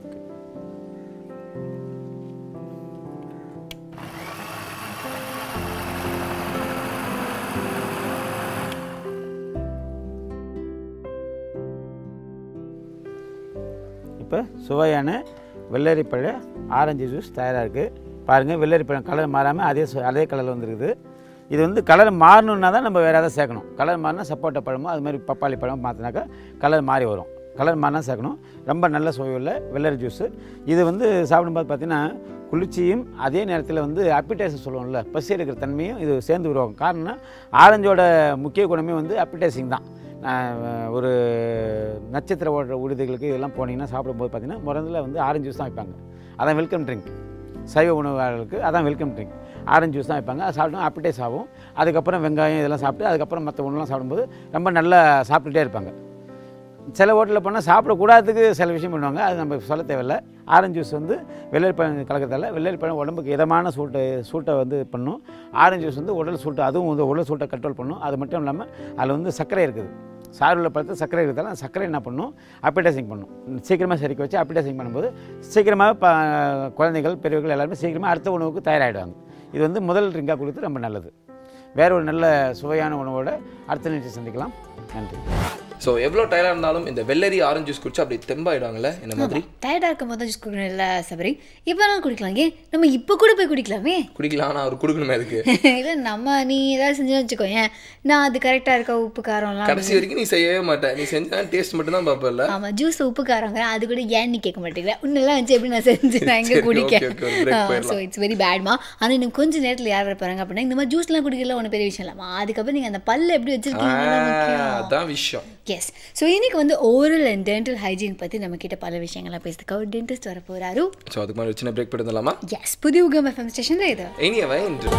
[SPEAKER 5] இப்போ சுவையான வெள்ளரிப்பழ ஆரஞ்சு ஜூஸ் தயாராக இருக்குது. பாருங்கள், வெள்ளரிப்பழம் கலர் மாறாமல் அதே அதே கலரில் வந்துருக்குது. இது வந்து கலர் மாறணுன்னா தான் நம்ம வேறு எதாவது சேர்க்கணும். கலர் மாறினா சப்போட்டா பழமோ அது மாதிரி பப்பாளி பழமோ மாற்றினாக்கா கலர் மாறி வரும். கலர் மாறினா சேர்க்கணும். ரொம்ப நல்ல சுவையுள்ள வெள்ளரி ஜூஸு. இது வந்து சாப்பிடும்போது பார்த்திங்கன்னா குளிர்ச்சியும் அதே நேரத்தில் வந்து அப்பிடைசர் சொல்லுவோம்ல, பசி எடுக்கிற தன்மையும் இது சேர்ந்து உருவாகும். காரணம் ஆரஞ்சோட முக்கிய குணமே வந்து அப்பிடைசிங் தான். ஒரு நட்சத்திர ஓடுற விடுதிகளுக்கு இதெல்லாம் போனீங்கன்னா சாப்பிடும்போது பார்த்திங்கன்னா முதல்ல வந்து ஆரஞ்சு ஜூஸ் தான் வைப்பாங்க. அதான் வெல்கம் ட்ரிங்க். சைவ உணவாளர்களுக்கு அதான் வெல்கம் ட்ரிங்க். ஆரஞ்சு ஜூஸ் தான் வைப்பாங்க. அது சாப்பிட்டோம் அப்பிடைஸ் ஆகும். அதுக்கப்புறம் வெங்காயம் இதெல்லாம் சாப்பிட்டு அதுக்கப்புறம் மற்ற உணவுலாம் சாப்பிடும்போது ரொம்ப நல்லா சாப்பிட்டுட்டே இருப்பாங்க. சில ஹோட்டலில் போனால் சாப்பிடக்கூடாததுக்கு சில விஷயம் பண்ணுவாங்க, அது நம்ம சொல்ல தேவையில்லை. ஆரஞ்சு ஜூஸ் வந்து வெள்ளரிப்பழம் கலக்கிறதால வெள்ளரிப்பழம் உடம்புக்கு இதமான சூட்டை சூட்டை வந்து பண்ணும். ஆரஞ்சு ஜூஸ் வந்து உடல் சூட்டை அதுவும் வந்து உடல் சூட்டை கண்ட்ரோல் பண்ணும். அது மட்டும் இல்லாமல் அதில் வந்து சர்க்கரை இருக்குது. சாறுள்ள பழத்தில் சர்க்கரை இருக்கிறதால அந்த சர்க்கரை என்ன பண்ணும், அப்பிடைசிங் பண்ணும். சீக்கிரமாக செரிக்க வச்சு அப்பிடைசிங் பண்ணும்போது சீக்கிரமாக ப குழந்தைகள் பெரியவர்கள் எல்லாருமே சீக்கிரமாக அடுத்த உணவுக்கு தயாராகிடுவாங்க. இது வந்து முதல் ட்ரிங்காக கொடுத்து ரொம்ப நல்லது. வேற ஒரு நல்ல சுவையான உணவோட அடுத்த நிகழ்ச்சி சந்திக்கலாம். நன்றி.
[SPEAKER 2] ஸோ எவ்வளோ டயர்டாக இருந்தாலும் இந்த வெள்ளரி ஆரஞ்சு ஜூஸ் குடிச்சா அப்படி தெம்பாயிடுவாங்கல்ல என்ன மாதிரி?
[SPEAKER 1] டயர்டாக இருக்கும் போது ஜூஸ் குடிக்கணும் இல்லை சபரி? இப்போ நான் குடிக்கலாம். ஏன் நம்ம இப்போ கூட போய் குடிக்கலாமே?
[SPEAKER 2] குடிக்கலாம், ஆனால் அவர் கொடுக்கணுமே அதுக்கு.
[SPEAKER 1] இல்லை நம்ம நீ ஏதாவது செஞ்சு வச்சுக்கோ. ஏன் நான் அது கரெக்டாக இருக்க உப்பு காரம்லாம்
[SPEAKER 2] கடைசி வரைக்கும் நீ செய்யவே மாட்டேன். நீ செஞ்சா டேஸ்ட் மட்டும் தான் பார்ப்பல.
[SPEAKER 1] ஆமாம், ஜூஸ் உப்பு காரங்க அது கூட ஏன் நீ கேட்க மாட்டேங்கிற? உன்னெல்லாம் வச்சு எப்படி நான் செஞ்சு நான் எங்கே குடிக்க? ஸோ இட்ஸ் வெரி பேட்மா. ஆனால் இன்னும் கொஞ்சம் நேரத்தில் யார் வரப்பாங்க அப்படின்னா இந்த மாதிரி ஜூஸ்லாம் குடிக்கலாம் ஒன்றும் பெரிய விஷயம் இல்லாமா. அதுக்கப்புறம் நீங்கள் அந்த பல்ல எப்படி வச்சுருக்கீங்க
[SPEAKER 2] அதான் விஷயம்.
[SPEAKER 1] எஸ். ஸோ இன்னைக்கு வந்து ஓரல் அண்ட் டென்டல் ஹைஜீன் பற்றி நம்ம கிட்ட பல விஷயங்கள்லாம் பேசுறதுக்கு ஒரு டென்டிஸ்ட் வர போறாரு.
[SPEAKER 2] ஸோ அதுக்கு மாதிரி சின்ன பிரேக் போட்டுடலாமா?
[SPEAKER 1] எஸ். புதியுகம் எஃப்எம் ஸ்டேஷன் தான் இது.
[SPEAKER 2] இனியவை இன்று.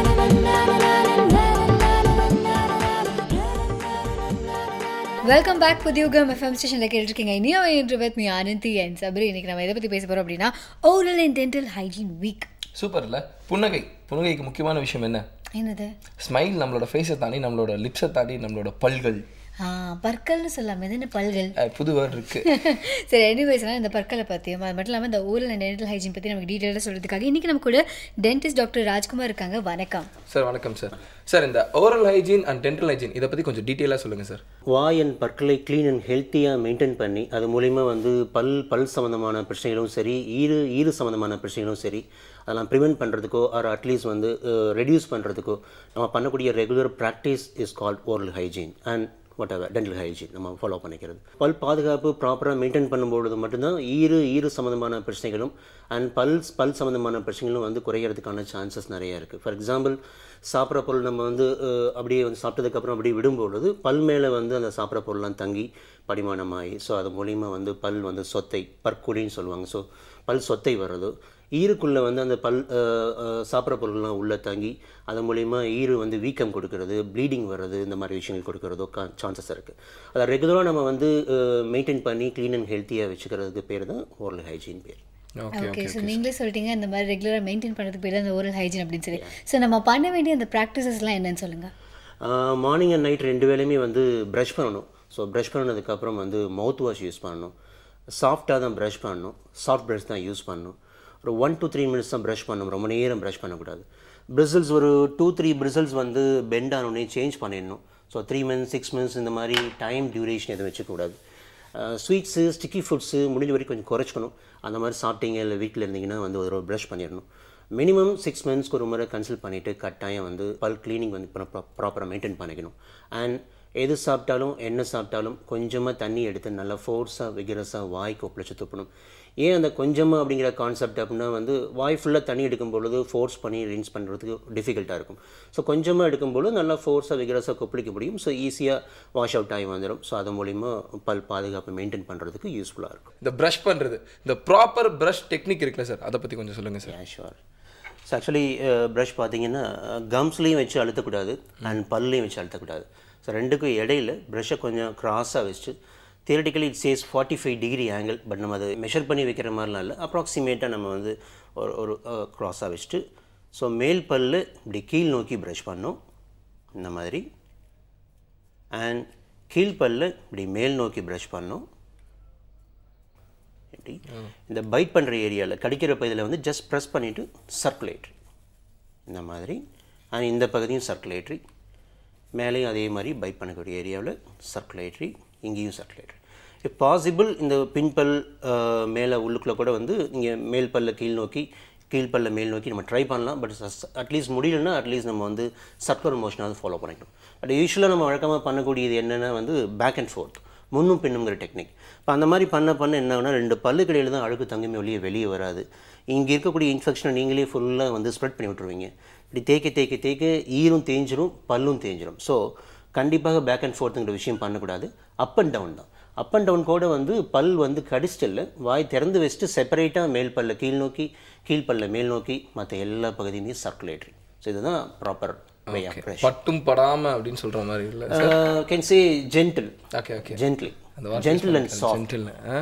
[SPEAKER 1] Welcome back. புதியுகம் எஃப்எம் ஸ்டேஷனில் கேட்டுருக்கீங்க இனியவை இன்று with me Anandhi and Sabari. இன்னைக்கு நம்ம எதை பற்றி பேச போகிறோம் அப்படின்னா oral and dental hygiene week.
[SPEAKER 2] Super இல்லை? புன்னகை. புன்னகைக்கு முக்கியமான விஷயம் என்ன?
[SPEAKER 1] என்னது?
[SPEAKER 2] ஸ்மைல். நம்மளோட ஃபேஸை தாண்டி நம்மளோட லிப்ஸை தாண்டி நம்மளோட பல்கள்.
[SPEAKER 1] பற்கள்னு சொல்லாமல் இது என்ன பல்கள்?
[SPEAKER 2] புது வேர்ட் இருக்கு.
[SPEAKER 1] சரி, எனிவேஸ்னா இந்த பற்களை பற்றியும் அது மட்டும் இல்லாமல் இந்த ஓரல் அண்ட் டென்டல் ஹைஜீன் பற்றி நமக்கு டீட்டெயிலாக சொல்கிறதுக்காக இன்றைக்கி நம்ம கூட டென்டிஸ்ட் டாக்டர் ராஜ்குமார் இருக்காங்க. வணக்கம்
[SPEAKER 2] சார். வணக்கம் சார். சார், இந்த oral hygiene and dental hygiene இதை பற்றி கொஞ்சம் டீட்டெயிலாக சொல்லுங்கள் சார்.
[SPEAKER 6] வாய் அண்ட் பற்களை க்ளீன் அண்ட் ஹெல்த்தியாக மெயின்டைன் பண்ணி அது மூலிமா வந்து பல் பல் சம்மந்தமான பிரச்சனைகளும் சரி, ஈறு ஈறு சம்மந்தமான பிரச்சனைகளும் சரி, அதெல்லாம் ப்ரிவென்ட் பண்ணுறதுக்கோ ஆர் அட்லீஸ்ட் வந்து ரெடியூஸ் பண்ணுறதுக்கோ நம்ம பண்ணக்கூடிய regular practice is called oral hygiene and whatever dental hygiene நம்ம ஃபாலோ பண்ணிக்கிறது. பல் பாதுகாப்பு ப்ராப்பராக மெயின்டைன் பண்ணும்பொழுது மட்டும்தான் ஈறு ஈறு சம்மந்தமான பிரச்சனைகளும் அண்ட் பல்ஸ் பல் சம்மந்தமான பிரச்சனைகளும் வந்து குறையிறதுக்கான சான்சஸ் நிறையா இருக்குது. ஃபார் எக்ஸாம்பிள், சாப்பிட்ற பொருள் நம்ம வந்து அப்படியே வந்து சாப்பிட்டதுக்கப்புறம் அப்படியே விடும்பொழுது பல் மேலே வந்து அந்த சாப்பிட்ற பொருள்லாம் தங்கி படிமானமாகி ஸோ அது மூலிமா வந்து பல் வந்து சொத்தை பற்குழின்னு சொல்லுவாங்க. ஸோ பல் சொத்தை வர்றது, ஈருக்குள்ளே வந்து அந்த பல் சாப்பிட்ற பொருள்லாம் உள்ளே தங்கி அது மூலிமா ஈரு வந்து வீக்கம் கொடுக்கறது, ப்ளீடிங் வர்றது, இந்த மாதிரி விஷயங்கள் கொடுக்கறதோ கா சான்சஸ் இருக்குது. அதை ரெகுலராக நம்ம வந்து மெயின்டைன் பண்ணி க்ளீன் அண்ட் ஹெல்த்தியாக வச்சுக்கிறதுக்கு பேர் தான் ஓரல் ஹைஜீன் பேர்.
[SPEAKER 1] ஓகே. ஸோ நீங்களே சொல்லிட்டீங்க இந்த மாதிரி ரெகுலராக மெயின்டைன் பண்ணுறதுக்கு பேர் அந்த ஓரல் ஹைஜீன் அப்படின்னு சொல்லி. ஸோ நம்ம பண்ண வேண்டிய அந்த ப்ராக்டிசஸ்லாம் என்னன்னு சொல்லுங்கள்.
[SPEAKER 6] மார்னிங் அண்ட் நைட் ரெண்டு வேலையுமே வந்து ப்ரஷ் பண்ணணும். ஸோ ப்ரஷ் பண்ணதுக்கப்புறம் வந்து மவுத் வாஷ் யூஸ் பண்ணணும். சாஃப்டாக தான் ப்ரஷ் பண்ணணும். சாஃப்ட் ப்ரஷ் தான் யூஸ் பண்ணணும். ஒரு ஒன் டு த்ரீ மினிட்ஸ் தான் ப்ரஷ் பண்ணணும். ரொம்ப நேரம் ப்ரஷ் பண்ணக்கூடாது. பிரிசல்ஸ் ஒரு டூ த்ரீ பிரிசல்ஸ் வந்து பெண்ட் ஆனோடனே சேஞ்ச் பண்ணிடணும். So three minutes six minutes இந்த மாதிரி டைம் டியூரேஷன் எதுவும் வச்சுக்கூடாது. ஸ்வீட்ஸு ஸ்டிக்கி ஃபுட்ஸு முடிஞ்ச வரைக்கும் கொஞ்சம் குறைச்சிக்கணும். அந்த மாதிரி சாப்பிட்டீங்க இல்லை வீட்டில் இருந்தீங்கன்னா வந்து ஒரு ப்ரஷ் பண்ணிடணும். மினிமம் சிக்ஸ் மந்த்ஸ்க்கு ஒரு முறை கன்சல்ட் பண்ணிவிட்டு கட்டாயம் வந்து பல் க்ளீனிங் வந்து ப்ராப்பராக மெயின்டைன் பண்ணிக்கணும். அண்ட் எது சாப்பிட்டாலும் என்ன சாப்பிட்டாலும் கொஞ்சமாக தண்ணி எடுத்து நல்லா ஃபோர்ஸாக விகரஸாக வாய்க்கு ஒப்பளிச்சு துப்பணும். ஏன் அந்த கொஞ்சமாக அப்படிங்கிற கான்செப்ட் அப்படின்னா வந்து வாய் ஃபுல்லாக தண்ணி எடுக்கும் பொழுது ஃபோர்ஸ் பண்ணி ரின்ஸ் பண்ணுறதுக்கு டிஃபிகல்ட்டாக இருக்கும். ஸோ கொஞ்சமாக எடுக்கும்பொழுது நல்லா ஃபோர்ஸாக விகரஸாக கொப்பளிக்க முடியும். ஸோ ஈஸியாக வாஷ் அவுட் ஆகி வந்துடும். ஸோ அது மூலிமா பல் பாதுகாப்பு மெயின்டைன் பண்ணுறதுக்கு யூஸ்ஃபுல்லாக இருக்கும்.
[SPEAKER 2] இந்த ப்ரஷ் பண்ணுறது, இந்த ப்ராப்பர் ப்ரஷ் டெக்னிக் இருக்குல்ல சார், அதை பற்றி கொஞ்சம் சொல்லுங்கள் sir.
[SPEAKER 6] Sure. So actually brush பார்த்தீங்கன்னா கம்ஸ்லேயும் வச்சு அழுத்தக்கூடாது அண்ட் பல்லையும் வச்சு அழுத்தக்கூடாது. ஸோ ரெண்டுக்கும் இடையில ப்ரஷ்ஷை கொஞ்சம் க்ராஸாக வச்சுட்டு theoretically it says forty five degree angle, but நம்ம அதை மெஷர் பண்ணி வைக்கிற மாதிரிலாம் இல்லை. அப்ராக்சிமேட்டாக நம்ம வந்து ஒரு ஒரு க்ராஸாக வச்சுட்டு ஸோ மேல் பல்லு இப்படி கீழ் நோக்கி ப்ரஷ் பண்ணோம் இந்த மாதிரி, அண்ட் கீழ் பல்லு இப்படி மேல் நோக்கி ப்ரஷ் பண்ணோம் இப்படி. இந்த பைட் பண்ணுற ஏரியாவில் கடிக்கிறப்ப இதில் வந்து ஜஸ்ட் ப்ரெஸ் பண்ணிவிட்டு சர்க்குலேட்ரி இந்த மாதிரி, அண்ட் இந்த பகுதியும் சர்க்குலேட்ரி, மேலேயும் அதே மாதிரி பைட் பண்ணக்கூடிய ஏரியாவில் சர்க்குலேட்ரி, இங்கேயும் சர்க்குலேட்ரி. இஃப் பாசிபிள் இந்த பின்பல் மேலே உள்ளுக்குள்ளே கூட வந்து இங்கே மேல் பல்ல கீழ் நோக்கி கீழ்ப்பல்ல மேல் நோக்கி நம்ம ட்ரை பண்ணலாம். பட் அட்லீஸ்ட் முடியலன்னா அட்லீஸ்ட் நம்ம வந்து சர்க்குலர் மோஷனாவது ஃபாலோ பண்ணிக்கணும். பட் யூஸ்வலாக நம்ம வழக்கமாக பண்ணக்கூடியது என்னென்னா வந்து பேக் அண்ட் ஃபோர்த், முன்னும் பின்னுங்கிற டெக்னிக். இப்போ அந்த மாதிரி பண்ண பண்ண என்ன ஆகுனா ரெண்டு பல்லு கடையில் தான் அழுக்கு தங்குமே வெளியே வெளியே வராது. இங்கே இருக்கக்கூடிய இன்ஃபெக்ஷனை நீங்களே ஃபுல்லாக வந்து ஸ்ப்ரெட் பண்ணி விட்டுருவீங்க. இப்படி தேய்க்க தேய்க்க தேய்க்க ஈரும் தேஞ்சிரும், பல்லும் தேஞ்சிரும். ஸோ கண்டிப்பாக பேக் அண்ட் ஃபோர்த்துங்கிற விஷயம் பண்ணக்கூடாது. அப் அண்ட் டவுன் தான். அப் அண்ட் டவுன் கூட வந்து பல் வந்து கடிச்சிட்டு இல்லை, வாய் திறந்து வச்சுட்டு செப்பரேட்டாக மேல் பல்ல கீழ் நோக்கி கீழ் பல்ல மேல் நோக்கி மற்ற எல்லா பகுதியுமே சர்க்குலேட்ரி. ஸோ இதுதான் ப்ராப்பர் வே ஆஃப் ப்ரஷ்.
[SPEAKER 2] பட்டும் படாமல் அப்படின்னு சொல்கிற மாதிரி இல்லை,
[SPEAKER 6] can say gentle.
[SPEAKER 2] Okay okay
[SPEAKER 6] gently gentle and soft.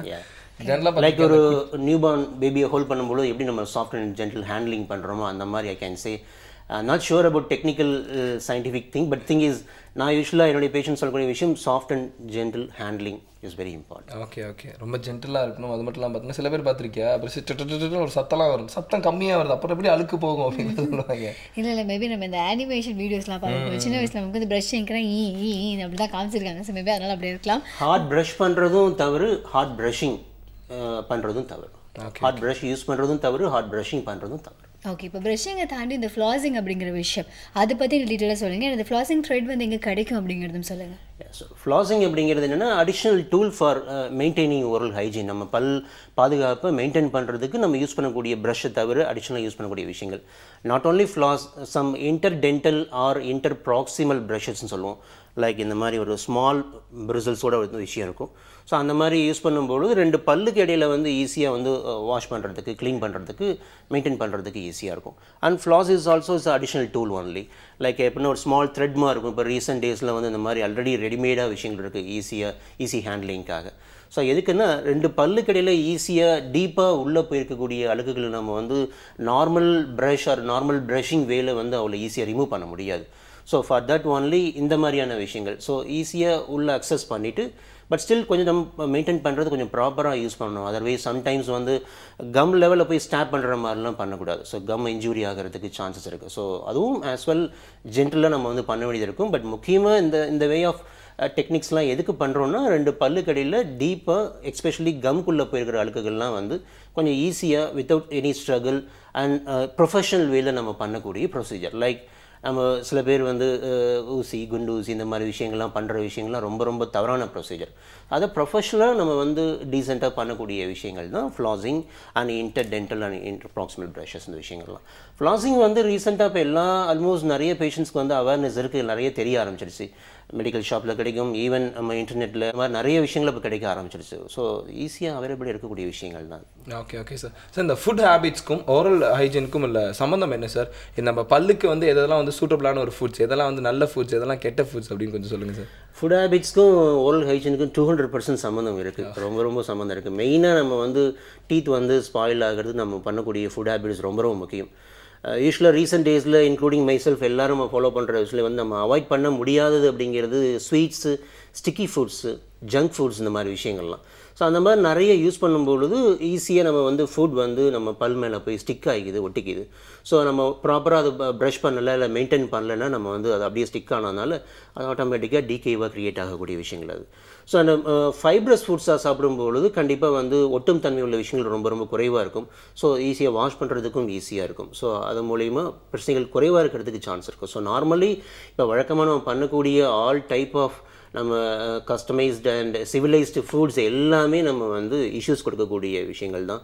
[SPEAKER 2] ஜென்ரலாக
[SPEAKER 6] லைக் ஒரு நியூ பார்ன் பேபியை ஹோல்ட் பண்ணும்போது எப்படி நம்ம சாஃப்ட் அண்ட் ஜென்டில் ஹேண்ட்லிங் பண்ணுறோமோ அந்த மாதிரி I can say. Not sure about technical scientific thing, but thing is நான் யூஸ்வலாக என்னுடைய பேஷண்ட் சொல்லக்கூடிய விஷயம் soft and gentle handling is very important.
[SPEAKER 2] Okay okay ரொம்ப ஜென்டிலாக இருக்கணும். அது மட்டும் இல்லாமல் பார்த்தீங்கன்னா சில பேர் பார்த்துருக்கியா அப்புறம் ஒரு சத்தம்லாம் வரும், சத்தம் கம்மியாக வருது, அப்புறம் எப்படி அழுக்கு போகும் அப்படின்னு சொல்லுவாங்க.
[SPEAKER 1] இல்லை இல்லை மேபி நம்ம இந்த அனிமேஷன் வீடியோஸ்லாம் பார்க்கணும், சின்ன வயசில் நமக்கு வந்து ப்ரஷ் இருக்கிறேன் ஈ ஈ அப்படி தான் காமிச்சிருக்காங்க. ஸோ மேபி அதனால் அப்படி இருக்கலாம்.
[SPEAKER 6] ஹார்ட் ப்ரஷ் பண்ணுறதும் தவறு, ஹார்ட் ப்ரஷிங் பண்ணுறதும் தவறு. ஹார்ட் ப்ரஷ் யூஸ் பண்ணுறதும் தவறு, ஹார்ட் ப்ரஷிங் பண்ணுறதும் தவறு.
[SPEAKER 1] ஓகே, இப்போ ப்ரஷிங்கை தாண்டி இந்த ஃப்ளாசிங் அப்படிங்கிற விஷயம் அதை பற்றி டீட்டெயிலாக சொல்லுங்கள். இந்த ஃப்ளாசிங் த்ரெட் வந்து எங்கே கிடைக்கும் அப்படிங்கிறதும் சொல்லுங்கள்.
[SPEAKER 6] ஸோ ஃப்ளாசிங் அப்படிங்கிறது என்னென்னா additional tool for maintaining oral hygiene. நம்ம பல் பாதுகாப்பை மெயின்டைன் பண்ணுறதுக்கு நம்ம யூஸ் பண்ணக்கூடிய ப்ரஷ்ஷை தவிர அடிஷ்னலாக யூஸ் பண்ணக்கூடிய விஷயங்கள். Not only floss, some inter dental or inter proximal ப்ரஷஸ்ன்னு சொல்லுவோம். லைக் இந்த மாதிரி ஒரு ஸ்மால் பிரிசல்ஸோட ஒரு விஷயம் இருக்கும். ஸோ அந்த மாதிரி யூஸ் பண்ணும்பொழுது ரெண்டு பல்லுக்கு இடையில் வந்து ஈஸியாக வந்து வாஷ் பண்ணுறதுக்கு, க்ளீன் பண்ணுறதுக்கு, மெயின்டைன் பண்ணுறதுக்கு ஈஸியாக இருக்கும். And floss is also is additional tool only. Like எப்படின்னா ஒரு ஸ்மால் த்ரெட் மாதிரி இருக்கும். இப்போ ரீசெண்ட் டேஸில் வந்து இந்த மாதிரி ஆல்ரெடி ரெடிமேடாக விஷயங்கள் இருக்குது ஈஸியாக ஈஸி ஹேண்ட்லிங்காக. ஸோ எதுக்குன்னா ரெண்டு பல்லுக்கு இடையில் ஈஸியாக டீப்பாக உள்ளே போயிருக்கக்கூடிய அழுக்குகளை நம்ம வந்து normal brush or normal brushing வேல வந்து அவ்வளோ ஈஸியாக ரிமூவ் பண்ண முடியாது. ஸோ ஃபார் தட் ஒன்லி இந்த மாதிரியான விஷயங்கள். ஸோ ஈஸியாக உள்ளே அக்சஸ் பண்ணிவிட்டு பட் ஸ்டில் கொஞ்சம் நம்ம மெயின்டைன் பண்ணுறது கொஞ்சம் ப்ராப்பராக யூஸ் பண்ணணும். அதர்வைஸ் சம்டைம்ஸ் வந்து கம் லெவலில் போய் ஸ்டாப் பண்ணுற மாதிரிலாம் பண்ணக்கூடாது. ஸோ கம் இன்ஜூரி ஆகிறதுக்கு சான்சஸ் இருக்குது. ஸோ அதுவும் ஆஸ் வெல் ஜென்டலாக நம்ம வந்து பண்ண வேண்டியது இருக்கும். பட் முக்கியமாக இந்த இந்த வே ஆஃப் டெக்னிக்ஸ்லாம் எதுக்கு பண்ணுறோன்னா ரெண்டு பல்லுக்கடியில் டீப்பாக எக்ஸ்பெஷலி கம்குள்ளே போயிருக்கிற அழுக்குகள்லாம் வந்து கொஞ்சம் ஈஸியாக without any struggle and professional வேல நம்ம பண்ணக்கூடிய ப்ரொசீஜர். லைக் நம்ம சில பேர் வந்து ஊசி குண்டு ஊசி இந்த மாதிரி விஷயங்கள்லாம் பண்ணுற விஷயங்கள்லாம் ரொம்ப ரொம்ப தவறான ப்ரொசீஜர். அதை ப்ரொஃபஷனலாக நம்ம வந்து டீசெண்டாக பண்ணக்கூடிய விஷயங்கள் தான் flossing and inter dental and inter proximal brushes இந்த விஷயங்கள்லாம். ஃப்ளாசிங் வந்து ரீசெண்டாக இப்போ எல்லா ஆல்மோஸ்ட் நிறைய பேஷண்ட்ஸ்க்கு வந்து அவேர்னஸ் இருக்குது, நிறைய தெரிய ஆரம்பிச்சிருச்சு. மெடிக்கல் ஷாப்பில் கிடைக்கும், ஈவன் நம்ம இன்டர்நெட்டில் இந்த மாதிரி நிறைய விஷயங்கள் இப்போ கிடைக்க ஆரம்பிச்சிருச்சு. ஸோ ஈஸியாக அவைலபிள் இருக்கக்கூடிய விஷயங்கள் தான்.
[SPEAKER 2] Okay okay sir. சார் இந்த ஃபுட் ஹேபிட்ஸ்க்கும் ஓரல் ஹைஜீனுக்கும் இல்லை சம்மந்தம் என்ன சார்? நம்ம பல்லுக்கு வந்து எதெல்லாம் வந்து சூட்டபிளான ஒரு ஃபுட்ஸ், எதெல்லாம் வந்து நல்ல ஃபுட்ஸ், எதெல்லாம் கெட்ட ஃபுட்ஸ் அப்படின்னு கொஞ்சம் சொல்லுங்கள் சார்.
[SPEAKER 6] ஃபுட் ஹேபிட்ஸ்க்கும் ஓரல் ஹைஜீனுக்கும் டூ ஹண்ட்ரட் பர்சன்ட் சம்மந்தம் இருக்குது, ரொம்ப ரொம்ப சம்மந்தம் இருக்குது. மெயினாக நம்ம வந்து டீத் வந்து ஸ்பாயில் ஆகிறது நம்ம பண்ணக்கூடிய ஃபுட் ஹேபிட்ஸ் ரொம்ப ரொம்ப முக்கியம். யூஸ்வலாக ரீசெண்ட் டேஸில் இன்க்ளூடிங் மை செல்ஃப் எல்லோரும் நம்ம ஃபாலோ பண்ணுற விஷயம் வந்து நம்ம அவாய்ட் பண்ண முடியாதது அப்படிங்கிறது sweets, sticky foods, junk foods இந்த மாதிரி விஷயங்கள்லாம். ஸோ அந்த மாதிரி நிறைய யூஸ் பண்ணும்பொழுது ஈஸியாக நம்ம வந்து ஃபுட் வந்து நம்ம பல் மேலே போய் ஸ்டிக் ஆகிக்குது, ஒட்டிக்குது. ஸோ நம்ம ப்ராப்பராக அது ப்ரஷ் பண்ணலை இல்லை மெயின்டைன் பண்ணலைன்னா நம்ம வந்து அது அப்படியே ஸ்டிக் ஆனதுனால அது ஆட்டோமேட்டிக்காக டீகேவாக க்ரியேட் ஆகக்கூடிய விஷயங்கள் அது. ஸோ அந்த ஃபைப்ரஸ் ஃபுட்ஸாக சாப்பிடும்பொழுது கண்டிப்பாக வந்து ஒட்டும் தன்மை உள்ள விஷயங்கள் ரொம்ப ரொம்ப குறைவாக இருக்கும். ஸோ ஈஸியாக வாஷ் பண்ணுறதுக்கும் ஈஸியாக இருக்கும். ஸோ அது மூலயமா பிரச்சனைகள் குறைவாக இருக்கிறதுக்கு சான்ஸ் இருக்கும். ஸோ நார்மலி இப்போ வழக்கமாக நம்ம பண்ணக்கூடிய ஆல் டைப் ஆஃப் நம்ம கஸ்டமைஸ்டு அண்ட் சிவிலைஸ்டு ஃபுட்ஸ் எல்லாமே நம்ம வந்து இஷ்யூஸ் கொடுக்கக்கூடிய விஷயங்கள் தான்.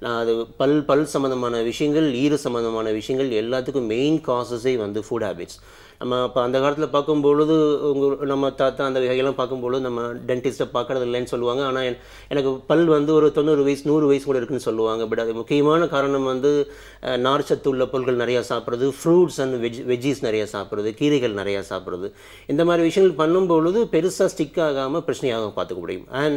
[SPEAKER 6] நான் அது பல் பல் சம்மந்தமான விஷயங்கள், ஈறு சம்மந்தமான விஷயங்கள் எல்லாத்துக்கும் மெயின் காசஸே வந்து ஃபுட் ஹேபிட்ஸ். நம்ம இப்போ அந்த காலத்தில் பார்க்கும்பொழுது உங்கள் நம்ம தாத்தா அந்த வகையெல்லாம் பார்க்கும்பொழுது நம்ம டென்டிஸ்ட்டை பார்க்கறது இல்லைன்னு சொல்லுவாங்க. ஆனால் எனக்கு பல் வந்து ஒரு தொண்ணூறு வயசு நூறு வயசு கூட இருக்குன்னு சொல்லுவாங்க. பட் அது முக்கியமான காரணம் வந்து நார்ச்சத்து உள்ள பொருட்கள் நிறையா சாப்பிட்றது, ஃப்ரூட்ஸ் அண்ட் வெஜ் வெஜ்ஜீஸ் நிறையா சாப்பிட்றது, கீரைகள் நிறையா சாப்பிட்றது, இந்த மாதிரி விஷயங்கள் பண்ணும்பொழுது பெருசாக ஸ்டிக் ஆகாமல் பிரச்சனையாக பார்த்துக்க முடியும். அண்ட்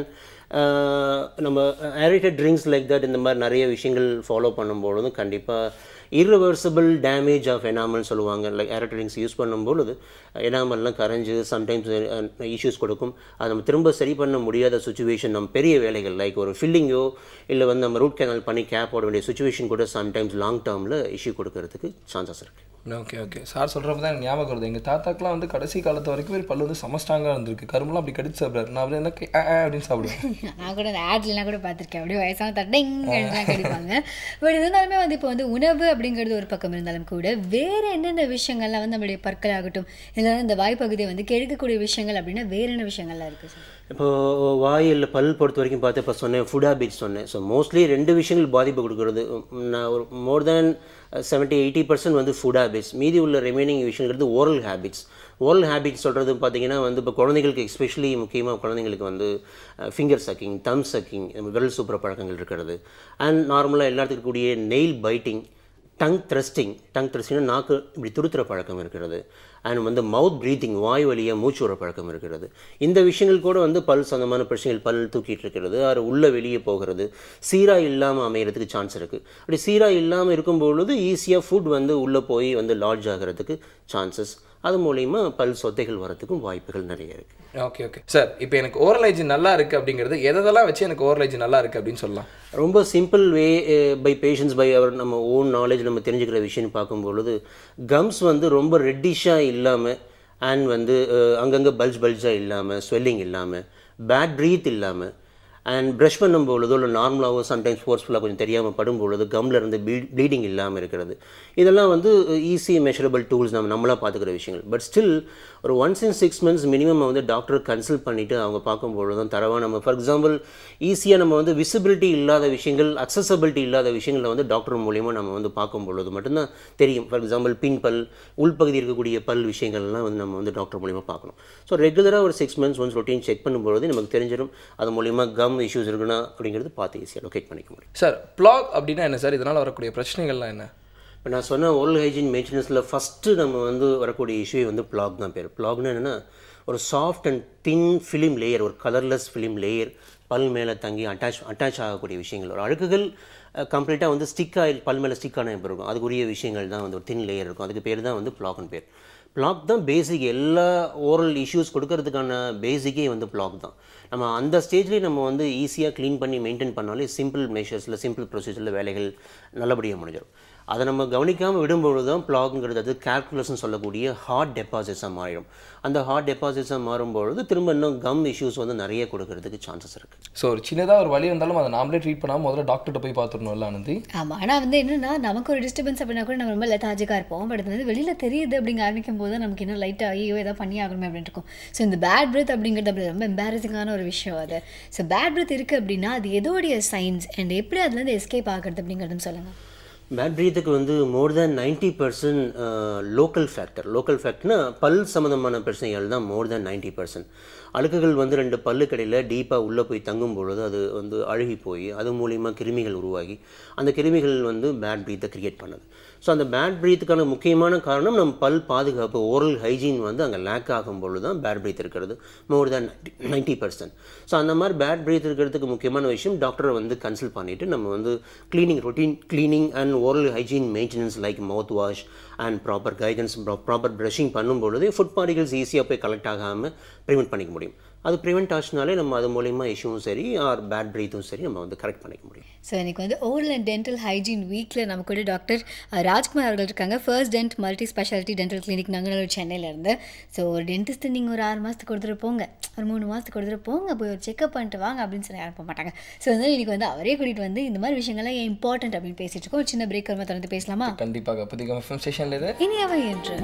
[SPEAKER 6] நம்ம ஏரேட்டட் ட்ரிங்க்ஸ் லைக் தட் இந்த மாதிரி நிறைய விஷயங்கள் ஃபாலோ பண்ணும்பொழுதும் கண்டிப்பாக irreversible டேமேஜ் ஆஃப் எனாமல் சொல்லுவாங்க. லைக் ஏரேட்டட் ட்ரிங்க்ஸ் யூஸ் பண்ணும்பொழுது எனாமல்லாம் கரைஞ்சு சம்டைம்ஸ் இஷ்யூஸ் கொடுக்கும். அதை நம்ம திரும்ப சரி பண்ண முடியாத சுச்சுவேஷன், நம்ம பெரிய வேலைகள் லைக் ஒரு ஃபில்லிங்கோ இல்லை வந்து நம்ம ரூட் கேனல் பண்ணி கேப் போட வேண்டிய சுச்சுவேஷன் கூட சம்டைம்ஸ் லாங் டேர்மில் இஷ்யூ கொடுக்கறதுக்கு சான்சஸ் இருக்குது.
[SPEAKER 2] ஓகே ஓகே சார் சொல்கிறப்ப தான் எனக்கு ஞாபகம் வருது. எங்கள் தாத்தாக்கெலாம் வந்து கடைசி காலத்து வரைக்கும் பல் வந்து செம ஸ்ட்ராங்காக இருந்திருக்கு. கரும்புலாம் அப்படி கடிச்சு சாப்பிட்றாரு. நான் அப்படி எனக்கு அப்படின்னு சாப்பிடுவேன்.
[SPEAKER 1] நான் கூட அந்த ஆட்லாம் கூட பார்த்துருக்கேன். அப்படியே வயசான தட்டைங்கலாம் கடிப்பாங்க. பட் இருந்தாலுமே வந்து இப்போ வந்து உணவு அப்படிங்கிறது ஒரு பக்கம் இருந்தாலும் கூட வேறு என்னென்ன விஷயங்கள்லாம் வந்து நம்மளுடைய பற்கள் ஆகட்டும் இல்லை இந்த வாய்ப்பகுதியை வந்து கெடுக்கக்கூடிய விஷயங்கள் அப்படின்னா வேறு என்ன விஷயங்கள்லாம் இருக்குது சார்?
[SPEAKER 6] இப்போது வாய் இல்லை பல் பொறுத்த வரைக்கும் பார்த்து இப்போ சொன்னேன் ஃபுட் ஹேபிட்ஸ் சொன்னேன். ஸோ மோஸ்ட்லி ரெண்டு விஷயங்கள் பாதிப்பு கொடுக்குறது. நான் ஒரு more than seventy eighty percent வந்து ஃபுட் ஹேபிட்ஸ், மீதி உள்ள ரிமைனிங் விஷயங்கிறது ஓரல் ஹேபிட்ஸ். ஓரல் ஹேபிட்ஸ் சொல்கிறது பார்த்திங்கன்னா வந்து இப்போ குழந்தைங்களுக்கு எஸ்பெஷலி முக்கியமாக குழந்தைங்களுக்கு வந்து ஃபிங்கர் சக்கிங், தம் சக்கிங், விரல் சூப்பர பழக்கங்கள் இருக்கிறது. அண்ட் நார்மலாக எல்லாத்துக்கும் கூடிய nail biting, tongue thrusting, tongue த்ரஸ்டிங்னா நாக்கு இப்படி துருத்துற பழக்கம் இருக்கிறது. அண்ட் வந்து மவுத் ப்ரீத்திங், வாய் வழியாக மூச்சு வர பழக்கம் இருக்கிறது. இந்த விஷயங்கள் கூட வந்து பல் சொந்தமான பிரச்சனைகள், பல் தூக்கிட்டு இருக்கிறது, அது உள்ளே வெளியே போகிறது, சீராக இல்லாமல் அமைகிறதுக்கு சான்ஸ் இருக்குது. அப்படி சீராக இல்லாமல் இருக்கும்பொழுது ஈஸியாக ஃபுட் வந்து உள்ளே போய் வந்து லாட்ஜ் ஆகிறதுக்கு சான்சஸ், அது மூலிமா பல் சொத்தைகள் வரத்துக்கும் வாய்ப்புகள் நிறைய இருக்குது.
[SPEAKER 2] ஓகே ஓகே சார், இப்போ எனக்கு ஓரல் ஹைஜீன் நல்லா இருக்குது அப்படிங்கிறது எதெல்லாம் வச்சு எனக்கு ஓரல் ஹைஜீன் நல்லா இருக்குது அப்படின்னு சொல்லலாம்?
[SPEAKER 6] ரொம்ப simple way by patience by our நம்ம ஓன் நாலேஜ் நம்ம தெரிஞ்சுக்கிற விஷயம்னு பார்க்கும்பொழுது கம்ஸ் வந்து ரொம்ப ரெட்டிஷாக இல்லாமல் அண்ட் வந்து அங்கங்கே பல்ஜ் பல்ஜாக இல்லாமல், ஸ்வெல்லிங் இல்லாமல், பேட் ப்ரீத் இல்லாமல், அண்ட் ப்ரஷ் பண்ணும்பொழுதோ இல்லை நார்மலாகவோ சம்டைம்ஸ் ஃபோர்ஸ்ஃபுல்லாக கொஞ்சம் தெரியாமல் படும்பொழுது கம்மில் இருந்து ப்ளீ ப்ளீடிங் இல்லாமல் இருக்கிறது. இதெல்லாம் வந்து ஈஸி மெஷரபிள் டூல்ஸ் நம்ம நம்மளாக பார்த்துக்கிற விஷயங்கள். பட் ஸ்டில் ஒரு once in six months minimum வந்து டாக்டரை கன்சல்ட் பண்ணிவிட்டு அவங்க பார்க்கும்பொழுது தான் தரவாக நம்ம ஃபார் எக்ஸாம்பிள் ஈஸியாக நம்ம வந்து விசிபிலிட்டி இல்லாத விஷயங்கள், அக்சசபிலிட்டி இல்லாத விஷயங்களை வந்து டாக்டர் மூலிமா நம்ம வந்து பார்க்கும்பொழுது மட்டும்தான் தெரியும். ஃபார் எக்ஸாம்பிள் பின் பல், உள்பகுதி இருக்கக்கூடிய பல் விஷயங்கள்லாம் வந்து நம்ம வந்து டாக்டர் மூலிமா பார்க்கணும். ஸோ ரெகுலராக ஒரு six months once routine check பண்ணும்பொழுது நமக்கு தெரிஞ்சிடும் அது மூலிமா கம் இஷ்யூஸ் இருக்குன்னா அப்படிங்கிறது பார்த்து ஈஸியாக லொக்கேட் பண்ணிக்க முடியும்.
[SPEAKER 2] சார் பிளாக் அப்படின்னா என்ன சார்? இதனால் வரக்கூடிய பிரச்சனைகள்லாம் என்ன?
[SPEAKER 6] இப்போ நான் சொன்ன ஓரல் ஹைஜீன் மெயின்டெனன்ஸில் ஃபஸ்ட்டு நம்ம வந்து வரக்கூடிய இஷ்யூ வந்து பிளாக் தான் பேர். பிளாக்னா என்னென்னா ஒரு soft and thin film layer, ஒரு கலர்லெஸ் ஃபிலிம் லேயர் பல் மேலே தங்கி அட்டாச் அட்டாச் ஆகக்கூடிய விஷயங்கள். ஒரு அழுக்குகள் கம்ப்ளீட்டாக வந்து ஸ்டிக் ஆகி பல் மேலே ஸ்டிக் ஆன எப்படி இருக்கும் அதுக்குரிய விஷயங்கள் தான் வந்து ஒரு தின் லேயர் இருக்கும். அதுக்கு பேர் தான் வந்து பிளாக்னு பேர். பிளாக் தான் பேசிக், எல்லா ஓரல் இஷ்யூஸ் கொடுக்கறதுக்கான பேசிக்கே வந்து பிளாக் தான். நம்ம அந்த ஸ்டேஜ்லேயே நம்ம வந்து ஈஸியாக க்ளீன் பண்ணி மெயின்டைன் பண்ணாலே சிம்பிள் மெஷர்ஸில் சிம்பிள் ப்ரொசீஜரில் வேலைகள் நல்லபடியாக முடிஞ்சிடும். அதை நம்ம கவனிக்காமல் விடும்பொழுது தான் பிளாக்ங்கிறது அது கால்குலஸ்ன்னு சொல்லக்கூடிய ஹார்ட் டெபாசிட்ஸாக மாறிடும். அந்த ஹார்ட் டெபாசிட்ஸாக மாறும்பொழுது திரும்ப இன்னும் கம் இஷ்யூஸ் வந்து நிறைய கொடுக்கறதுக்கு சான்சஸ் இருக்குது.
[SPEAKER 2] ஸோ ஒரு சின்னதாக ஒரு வலி இருந்தாலும் அதை நாமளே ட்ரீட் பண்ணாமல் முதல்ல டாக்டர்கிட்ட போய் பார்த்துடணும்ல ஆனந்தி?
[SPEAKER 1] ஆமாம். ஆனால் வந்து என்னென்னா நமக்கு ஒரு டிஸ்டர்பன்ஸ் அப்படின்னா கூட நம்ம ரொம்ப லெத்தாஜிக்காக இருப்போம். பட் அது வந்து வெளியில் தெரியுது அப்படிங்க ஆரம்பிக்கும் போது நமக்கு இன்னும் லைட்டாக ஐயோ ஏதாவது பண்ணி ஆகணுமே அப்படின்ட்டு இருக்கும். ஸோ இந்த பேட் பிரெத் அப்படிங்கிறது அப்படி ரொம்ப எம்பாரசிங்கான ஒரு விஷயம் அது. ஸோ பேட் பிரெத் இருக்குது அப்படின்னா அது எதோடைய சைன்ஸ் அண்ட் எப்படி அதுலேருந்து எஸ்கேப் ஆகிறது அப்படிங்கிறதுன்னு சொல்லுங்கள்.
[SPEAKER 6] பேட் ப்ரீத்துக்கு வந்து more than ninety percent local factor. Local ஃபேக்டர்னா பல் சம்மந்தமான பிரச்சனைகள் தான் மோர் தேன் நைன்ட்டி பர்சன்ட். அழுக்குகள் வந்து ரெண்டு பல்லுக்கடையில் டீப்பாக உள்ளே போய் தங்கும் பொழுது அது வந்து அழுகி போய் அது மூலிமா கிருமிகள் உருவாகி அந்த கிருமிகள் வந்து பேட் ப்ரீத்தை க்ரியேட் பண்ணுது. ஸோ அந்த பேட் ப்ரீத்துக்கான முக்கியமான காரணம் நம்ம பல் பாதுகாப்பு, ஓரல் ஹைஜீன் வந்து அங்கே லேக் ஆகும் பொழுது தான் பேட் ப்ரீத் இருக்கிறது more than ninety percent. So அந்த மாதிரி பேட் ப்ரீத் இருக்கிறதுக்கு முக்கியமான விஷயம் டாக்டரை வந்து கன்சல்ட் பண்ணிவிட்டு நம்ம வந்து cleaning, routine cleaning and oral hygiene maintenance like mouth wash and proper guidance, proper brushing பண்ணும்பொழுது ஃபுட் பார்ட்டிகல்ஸ் ஈஸியாக போய் கலெக்ட் ஆகாமல் ப்ரிவெண்ட் பண்ணிக்க முடியும். அது ப்ரிவெண்ட் ஆச்சுனாலே நம்ம அது மூலிமா இஷ்யூவும் சரி ஆர் பேட் ப்ரீத்தும் சரி நம்ம வந்து கரெக்ட் பண்ணிக்க முடியும்.
[SPEAKER 1] ஸோ எனக்கு வந்து ஓரல் அண்ட் டென்டல் ஹைஜீன் வீக்கில் நம்ம கூட டாக்டர் ராஜ்குமார் அவர்கள் இருக்காங்க. First dent multi speciality dental clinic நாங்கள் சென்னையிலேருந்து. ஸோ ஒரு டென்டிஸ்ட்டு நீங்கள் ஒரு ஆறு மாதத்துக்கு கொடுத்துட்டு போங்க, ஒரு மூணு மாதத்துக்கு கொடுத்துட்டு போங்க, போய் ஒரு செக்அப் பண்ணிட்டு வாங்க அப்படின்னு சொல்லி அனுப்ப மாட்டாங்க. ஸோ வந்து இன்றைக்கி வந்து அவரே கூட்டிகிட்டு வந்து இந்த மாதிரி விஷயங்கள்லாம் ஏன் இம்பார்ட்டன்ட் அப்படின்னு பேசிட்டு இருக்கோம். ஒரு சின்ன பிரேக் வருமா தொடர்ந்து பேசலாமா?
[SPEAKER 2] கண்டிப்பாக. புதிய எஃப்எம் ஸ்டேஷனில் இது
[SPEAKER 1] இனியவை என்று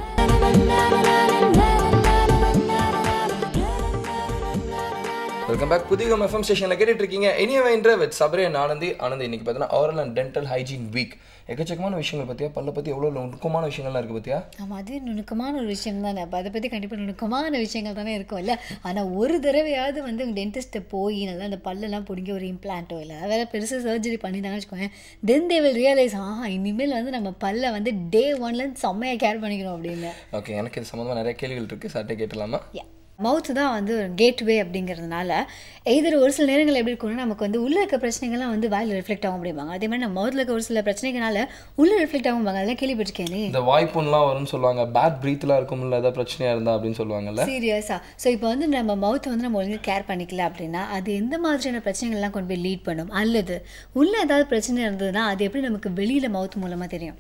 [SPEAKER 2] வெல்கம் பேக். புதியுகம் எஃப்எம் ஸ்டேஷனில் கேட்டுட்டு இருக்கீங்க இனியவை இன்று வித் சபரே ஆனந்தி. ஆனந்தி இன்னைக்கு பார்த்தீங்கன்னா oral and dental hygiene week. எக்கச்சக்கமான விஷயங்கள் பற்றியா, பல்ல பற்றி எவ்வளோ நுணுக்கமான விஷயங்கள்லாம் இருக்குது பார்த்தியா?
[SPEAKER 1] ஆமாம், அது நுணுக்கமான ஒரு விஷயம் தானே. அப்போ அதை பற்றி கண்டிப்பாக நுணுக்கமான விஷயங்கள் தானே இருக்கும் இல்லை. ஆனால் ஒரு தடவையாவது வந்து டென்டிஸ்ட்டை போய் நல்லா அந்த பல்லெல்லாம் பிடிங்கி ஒரு இம்ப்ளான்ட்டோ இல்லை வேறு பெருசாக சர்ஜரி பண்ணிட்டாங்கன்னு வச்சுக்கோங்க, தென் தே வில் ரியலைஸ் ஆஹா இனிமேல் வந்து நம்ம பல்லை வந்து டே ஒன்லேருந்து செம்மையாக கேர் பண்ணிக்கணும் அப்படின்னு.
[SPEAKER 2] ஓகே, எனக்கு இது சம்மந்தமாக நிறைய கேள்விகள் இருக்குது, சார்ட்டே கேட்டலாமா?
[SPEAKER 1] மவுத்து தான் வந்து ஒரு கேட்வே அப்படிங்கிறதுனால எதிர் ஒரு சில நேரங்கள் எப்படி இருக்கும்னா நமக்கு வந்து உள்ளே இருக்க பிரச்சனைகள்லாம் வந்து வாயில் ரிஃப்ளெக்ட் ஆகும் அப்படிம்பாங்க. அதே மாதிரி நம்ம மவுத்தில் இருக்க ஒரு சில பிரச்சனைகளால உள்ளே ரிஃப்ளெக்ட் ஆகும்பாங்க. அதெல்லாம் கேள்விப்பட்டிருக்கேன்.
[SPEAKER 2] இந்த வாய்ப்புலாம் வரும்னு சொல்லுவாங்க, பேட் ப்ரீத்லாம் இருக்கும்ல, ஏதாவது பிரச்சனையாக இருந்தால் அப்படின்னு சொல்லுவாங்கல்ல.
[SPEAKER 1] சீரியஸா? ஸோ இப்போ வந்து நம்ம மவுத்தை வந்து நம்ம ஒழுங்கு கேர் பண்ணிக்கல அப்படின்னா அது எந்த மாதிரியான பிரச்சனைகள்லாம் கொண்டு போய் லீட் பண்ணும், அல்லது உள்ளே ஏதாவது பிரச்சனை இருந்ததுன்னா அது எப்படி நமக்கு வெளியில் மவுத்து மூலமாக தெரியும்?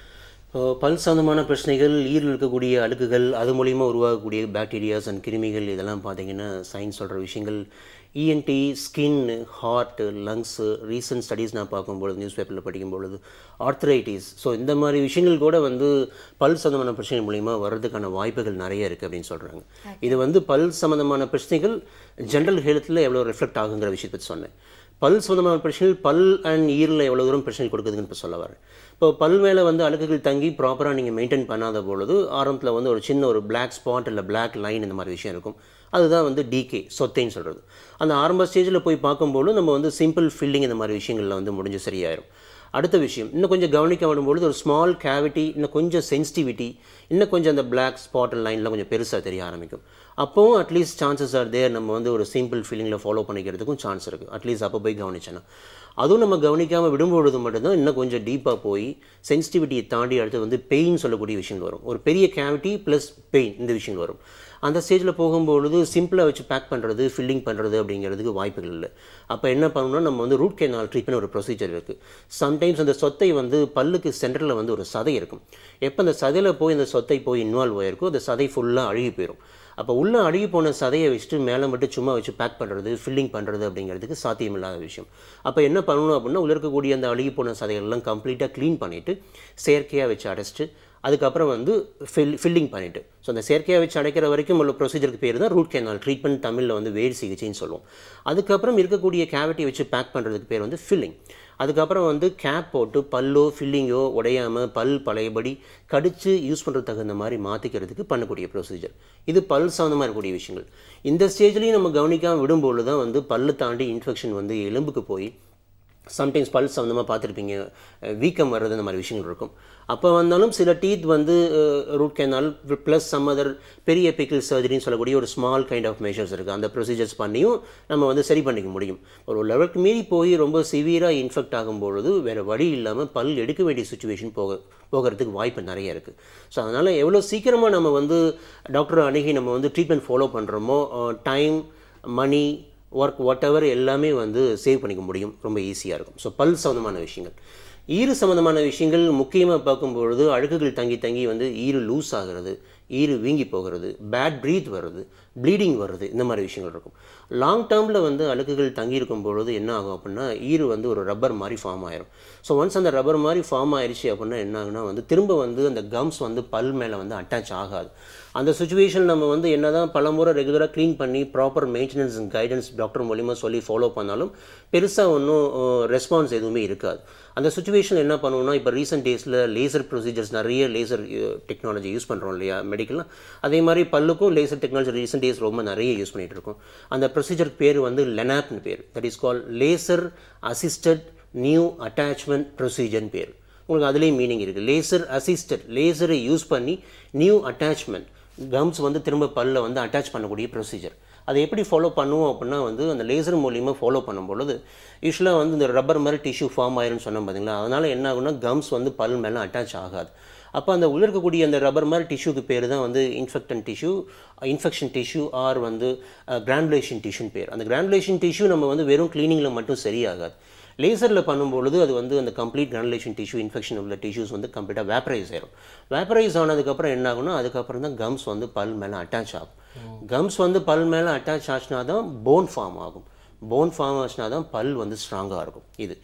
[SPEAKER 6] பல் சம்பந்தமான பிரச்சனைகள், ஈரில் இருக்கக்கூடிய அழுக்குகள், அது மூலிமா உருவாகக்கூடிய பாக்டீரியாஸ் அண்ட் கிருமிகள், இதெல்லாம் பார்த்தீங்கன்னா சயின்ஸ் சொல்கிற விஷயங்கள். ENT, skin, heart, lungs, recent studies நான் பார்க்கும்பொழுது, நியூஸ் பேப்பரில் படிக்கும்பொழுது ஆர்த்ரைட்டிஸ், ஸோ இந்த மாதிரி விஷயங்கள் கூட வந்து பல் சம்பந்தமான பிரச்சனைகள் மூலிமா வர்றதுக்கான வாய்ப்புகள் நிறைய இருக்குது அப்படின்னு சொல்கிறாங்க. இது வந்து பல் சம்மந்தமான பிரச்சனைகள் ஜென்ரல் ஹெல்த்தில் எவ்வளோ ரிஃப்ளெக்ட் ஆகுங்கிற விஷயத்தை பற்றி சொன்னேன். பல் சம்பந்தமான பிரச்சனைகள் பல் அண்ட் ஈரில் எவ்வளோ தூரம் பிரச்சனை கொடுக்குதுன்னு இப்போ சொல்ல வரேன். இப்போ பல் மேலே வந்து அழுக்குகள் தங்கி ப்ராப்பராக நீங்கள் மெயின்டைன் பண்ணாத பொழுது ஆரம்பத்தில் வந்து ஒரு சின்ன ஒரு பிளாக் ஸ்பாட் இல்லை பிளாக் லைன் இந்த மாதிரி விஷயம் இருக்கும். அதுதான் வந்து டிகே, சொத்தைன்னு சொல்கிறது. அந்த ஆரம்ப ஸ்டேஜில் போய் பார்க்கும்போது நம்ம வந்து சிம்பிள் ஃபில்லிங் இந்த மாதிரி விஷயங்களில் வந்து முடிஞ்சு சரியாயிரும். அடுத்த விஷயம், இன்னும் கொஞ்சம் கவனிக்க வரும்பொழுது ஒரு ஸ்மால் கேவிட்டி, இன்னும் கொஞ்சம் சென்சிட்டிவிட்டி, இன்னும் கொஞ்சம் அந்த பிளாக் ஸ்பாட் லைன்லாம் கொஞ்சம் பெருசாக தெரிய ஆரம்பிக்கும். அப்போவும் அட்லீஸ்ட் சான்சஸ் ஆர் தேர் நம்ம வந்து ஒரு சிம்பிள் ஃபீலிங்கில் ஃபாலோ பண்ணிக்கிறதுக்கும் சான்ஸ் இருக்குது. அட்லீஸ்ட் அப்போ போய் கவனிச்சேன்னா. அதுவும் நம்ம கவனிக்காமல் விடும்பொழுது மட்டும்தான் இன்னும் கொஞ்சம் டீப்பாக போய் சென்சிட்டிவிட்டியை தாண்டி அடுத்து வந்து பெயின் சொல்லக்கூடிய விஷயங்கள் வரும். ஒரு பெரிய கேவிட்டி ப்ளஸ் பெயின் இந்த விஷயங்கள் வரும். அந்த ஸ்டேஜில் போகும்பொழுது சிம்பிளாக வச்சு பேக் பண்ணுறது, ஃபில்லிங் பண்ணுறது அப்படிங்கிறதுக்கு வாய்ப்புகள் இல்லை. அப்போ என்ன பண்ணணும்னா நம்ம வந்து ரூட் கேனால் ட்ரீட்மெண்ட் ஒரு ப்ரொசீஜர் இருக்குது. சம்டைம்ஸ் அந்த சொத்தை வந்து பல்லுக்கு சென்டரில் வந்து ஒரு சதை இருக்கும். எப்போ அந்த சதையில் போய் அந்த சொத்தை போய் இன்வால்வ் ஆகிருக்கோ அந்த சதை ஃபுல்லாக அழுகி போயிடும். அப்போ உள்ளே அழுகி போன சதையை வச்சுட்டு மேலே மட்டும் சும்மா வச்சு பேக் பண்ணுறது, ஃபில்லிங் பண்ணுறது அப்படிங்கிறதுக்கு சாத்தியமில்லாத விஷயம். அப்போ என்ன பண்ணணும் அப்படின்னா உள்ள இருக்கக்கூடிய அந்த அழுகி போன சதைகள்லாம் கம்ப்ளீட்டாக க்ளீன் பண்ணிவிட்டு செயற்கையாக வச்சு அடைச்சிட்டு அதுக்கப்புறம் வந்து ஃபில் ஃபில்லிங் பண்ணிவிட்டு, ஸோ அந்த செயற்கையாக வச்சு அடைக்கிற வரைக்கும் உள்ள ப்ரொசீஜருக்கு பேர் தான் ரூட் கேனால் ட்ரீட்மெண்ட், தமிழில் வந்து வேர் சிகிச்சைன்னு சொல்லுவோம். அதுக்கப்புறம் இருக்கக்கூடிய கேவிட்டியை வச்சு பேக் பண்ணுறதுக்கு பேர் வந்து ஃபில்லிங். அதுக்கப்புறம் வந்து கேப் போட்டு பல்லோ ஃபில்லிங்கோ உடையாமல் பல் பழையபடி கடித்து யூஸ் பண்ணுறது தகுந்த மாதிரி மாற்றிக்கிறதுக்கு பண்ணக்கூடிய ப்ரொசீஜர். இது பல் சம்மந்தமாக இருக்கக்கூடிய விஷயங்கள். இந்த ஸ்டேஜ்லேயும் நம்ம கவனிக்காமல் விடும்போது தான் வந்து பல்லு தாண்டி இன்ஃபெக்ஷன் வந்து எலும்புக்கு போய் சம்டைம்ஸ் பல் சம்மந்தமாக பார்த்துருப்பீங்க, வீக்கம் வர்றது இந்த மாதிரி விஷயங்கள் இருக்கும். அப்போ வந்தாலும் சில டீத் வந்து root canal plus some other பெரிய எபிக்கல் சர்ஜரின்னு சொல்லக்கூடிய ஒரு ஸ்மால் கைண்ட் ஆஃப் மெஷர்ஸ் இருக்குது. அந்த ப்ரொசீஜர்ஸ் பண்ணியும் நம்ம வந்து சரி பண்ணிக்க முடியும். ஒரு லெவலுக்கு மீறி போய் ரொம்ப சிவியராக இன்ஃபெக்ட் ஆகும்பொழுது வேறு வழி இல்லாமல் பல் எடுக்க வேண்டிய சுச்சுவேஷன் போக போகிறதுக்கு வாய்ப்பு நிறைய இருக்குது. ஸோ அதனால் எவ்வளோ சீக்கிரமாக நம்ம வந்து டாக்டரை அணுகி நம்ம வந்து ட்ரீட்மெண்ட் ஃபாலோ பண்ணுறோமோ time, money, work, whatever எல்லாமே வந்து சேவ் பண்ணிக்க முடியும், ரொம்ப ஈஸியாக இருக்கும். ஸோ பல் சம்மந்தமான விஷயங்கள். ஈறு சம்மந்தமான விஷயங்கள் முக்கியமாக பார்க்கும்பொழுது அழுக்குகள் தங்கி தங்கி வந்து ஈறு லூஸ் ஆகிறது, ஈறு வீங்கி போகிறது, பேட் ப்ரீத் வருது, ப்ளீடிங் வருது, இந்த மாதிரி விஷயங்கள் இருக்கும். லாங் டேர்மில் வந்து அழுக்குகள் தங்கி இருக்கும் பொழுது என்ன ஆகும் அப்படின்னா ஈறு வந்து ஒரு ரப்பர் மாதிரி ஃபார்ம் ஆயிரும். ஸோ ஒன்ஸ் அந்த ரப்பர் மாதிரி ஃபார்ம் ஆயிடுச்சு அப்படின்னா என்ன ஆகுனா வந்து திரும்ப வந்து அந்த கம்ஸ் வந்து பல் மேலே வந்து அட்டாச் ஆகாது. அந்த சுச்சுவேஷன் நம்ம வந்து என்ன தான் பலமுறை ரெகுலராக க்ளீன் பண்ணி proper maintenance and guidance doctor மூலிமா சொல்லி ஃபாலோ பண்ணாலும் பெருசாக ஒன்றும் ரெஸ்பான்ஸ் எதுவுமே இருக்காது. அந்த சுச்சுவேஷன் என்ன பண்ணுவோம்னா இப்போ ரீசெண்ட் டேஸில் லேசர் ப்ரொசீஜர்ஸ், நிறைய லேசர் டெக்னாலஜி யூஸ் பண்ணுறோம் இல்லையா மெடிக்கல்லாம், அதே மாதிரி பல்லுக்கும் லேசர் டெக்னாலஜி ரீசெண்ட் டேஸ் ரொம்ப நிறைய யூஸ் பண்ணிகிட்டு இருக்கோம். அந்த ப்ரொசீஜருக்கு பேர் வந்து லெனாப்னு பேர். That is call laser assisted new attachment ப்ரொசீஜர்னு பேர். உங்களுக்கு அதுலேயும் மீனிங் இருக்குது. லேசர் அசிஸ்டட், லேசரை யூஸ் பண்ணி நியூ அட்டாச்மெண்ட், கம்ஸ் வந்து திரும்ப பல்ல வந்து அட்டாச் பண்ணக்கூடிய ப்ரொசீஜர். அதை எப்படி ஃபாலோ பண்ணுவோம் அப்படின்னா வந்து அந்த லேசர் மூலிமா ஃபாலோ பண்ணும்பொழுது யூஸ்வலாக வந்து இந்த ரப்பர் மாதிரி டிஷ்யூ ஃபார்ம் ஆயிருன்னு சொன்னோம் பார்த்தீங்களா, அதனால் என்ன ஆகுனா கம்ஸ் வந்து பல் மேலே அட்டாச் ஆகாது. அப்போ அந்த உள்ள இருக்கக்கூடிய அந்த ரப்பர் மாதிரி டிஷ்யூக்கு பேர் தான் வந்து infected tissue, infection tissue or வந்து கிரானுலேஷன் டிஷ்யூன்னு பேர். அந்த கிரானுலேஷன் டிஷ்யூ நம்ம வந்து வெறும் க்ளீனிங்கில் மட்டும் சரியாகாது. லேசரில் பண்ணும்பொழுது அது வந்து அந்த கம்ப்ளீட் கிரானுலேஷன் டிஷ்யூ, இன்ஃபெக்ஷன் உள்ள டிஷ்யூஸ் வந்து கம்ப்ளீட்டாக வேப்பரைஸ் ஆயிரும். வேப்பரைஸ் ஆனதுக்கப்புறம் என்ன ஆகுனா அதுக்கப்புறம் தான் கம்ஸ் வந்து பல் மேலே அட்டாச் ஆகும். கம்ஸ் வந்து பல் மேலே அட்டாச் ஆச்சுனா தான் போன் ஃபார்ம் ஆகும். போன் ஃபார்ம் ஆச்சுனா தான் பல் வந்து ஸ்ட்ராங்காக இருக்கும். இது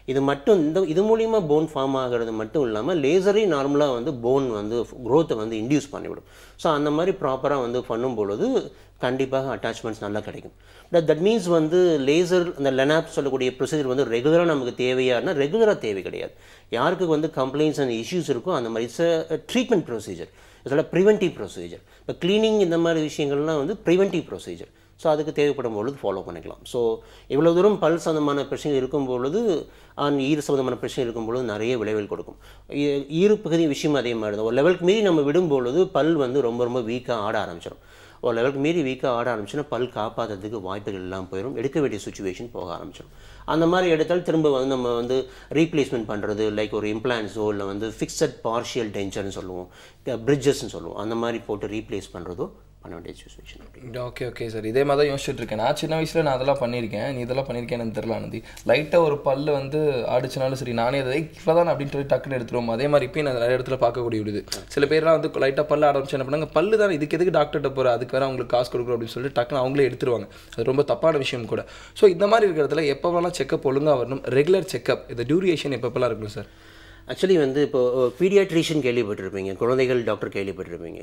[SPEAKER 6] இது மட்டும் இந்த இது மூலிமா போன் ஃபார்ம் ஆகிறது மட்டும் இல்லாமல் லேசரே நார்மலாக வந்து போன் வந்து க்ரோத்தை வந்து இன்டியூஸ் பண்ணிவிடும். ஸோ அந்த மாதிரி ப்ராப்பராக வந்து பண்ணும் பொழுது கண்டிப்பாக அட்டாச்மெண்ட்ஸ் நல்லா கிடைக்கும். பட் தட் மீன்ஸ் வந்து லேசர் இந்த லெனாப் சொல்லக்கூடிய ப்ரொசீஜர் வந்து ரெகுலராக நமக்கு தேவையானா ரெகுலராக தேவை கிடையாது. யாருக்கு வந்து கம்ப்ளைண்ட்ஸ் அண்ட் இஷ்யூஸ் இருக்கோ அந்த மாதிரி இட்ஸ் ட்ரீட்மெண்ட் ப்ரொசீஜர், இதெல்லாம் ப்ரிவென்டிவ் ப்ரொசீஜர். இப்போ க்ளீனிங் இந்த மாதிரி விஷயங்கள்லாம் வந்து ப்ரிவென்டிவ் ப்ரொசீஜர். ஸோ அதுக்கு தேவைப்படும் பொழுது ஃபாலோ பண்ணிக்கலாம். ஸோ இவ்வளோ தூரம் பல் சம்பந்தமான பிரச்சனை இருக்கும் பொழுது ஆன் ஈறு சம்பந்தமான பிரச்சனை இருக்கும் பொழுது நிறைய விளைவுகள் கொடுக்கும். ஈறு பகுதி விஷயம் அதே மாதிரி தான். ஒரு லெவலுக்கு மீறி நம்ம விடும்பொழுது பல் வந்து ரொம்ப ரொம்ப வீக்காக ஆட ஆரம்பிச்சிடும். ஒரு லெவலுக்கு மீறி வீக்காக ஆட ஆரம்பிச்சுன்னா பல் காப்பாற்றுறதுக்கு வாய்ப்புகள் எல்லாம் போயிடும், எடுக்க வேண்டிய சுச்சுவேஷன் போக ஆரம்பிச்சிடும். அந்த மாதிரி எடுத்தால் திரும்ப வந்து நம்ம வந்து ரீப்ளேஸ்மெண்ட் பண்ணுறது லைக் ஒரு இம்ப்ளான்ஸோ இல்லை வந்து ஃபிக்ஸட் பார்ஷியல் டென்ச்சர்னு சொல்லுவோம், பிரிட்ஜஸ்ன்னு சொல்லுவோம், அந்த மாதிரி போட்டு ரீப்ளேஸ் பண்ணுறதோ பண்ண வேண்டிய சுச்சுவேஷன்.
[SPEAKER 2] ஓகே ஓகே சார், இதே மாதிரி தான் யோசிச்சுட்டு இருக்கேன். நான் சின்ன வயசில் நான் அதெல்லாம் பண்ணியிருக்கேன், நீ இதெல்லாம் பண்ணியிருக்கேன்னு தெரியல ஆனந்தி. லைட்டாக ஒரு பல்லு வந்து ஆடிச்சுனாலும் சரி நானே அதை இப்போ தான் அப்படின்ட்டு சொல்லி டக்குன்னு எடுத்துருவோம். அதே மாதிரி இப்போ நான் நிறைய இடத்துல பார்க்கக்கூடிய விடுது. சில பேர்லாம் வந்து லைட்டாக பல்லு ஆரம்பிச்சு என்ன பண்ணாங்க, பல்லு தான் இதுக்கு எதுக்கு டாக்டர்கிட்ட போகிற, அதுக்கு வேறு அவங்களுக்கு காசு கொடுக்குறோம் அப்படின்னு சொல்லிட்டு டக்குன்னு அவங்களே எடுத்துருவாங்க. அது ரொம்ப தப்பான விஷயம் கூட. ஸோ இந்த மாதிரி இருக்கிறதுல எப்போவெல்லாம் செக்அப் ஒழுங்காக வரணும், ரெகுலர் செக்அப், இந்த டியூரேஷன் எப்பப்பெல்லாம் இருக்கணும் சார்?
[SPEAKER 6] ஆக்சுவலி வந்து இப்போது பீடியாட்ரிஷியன் கேள்விப்பட்டிருப்பீங்க, குழந்தைகள் டாக்டர் கேள்விப்பட்டிருப்பீங்க.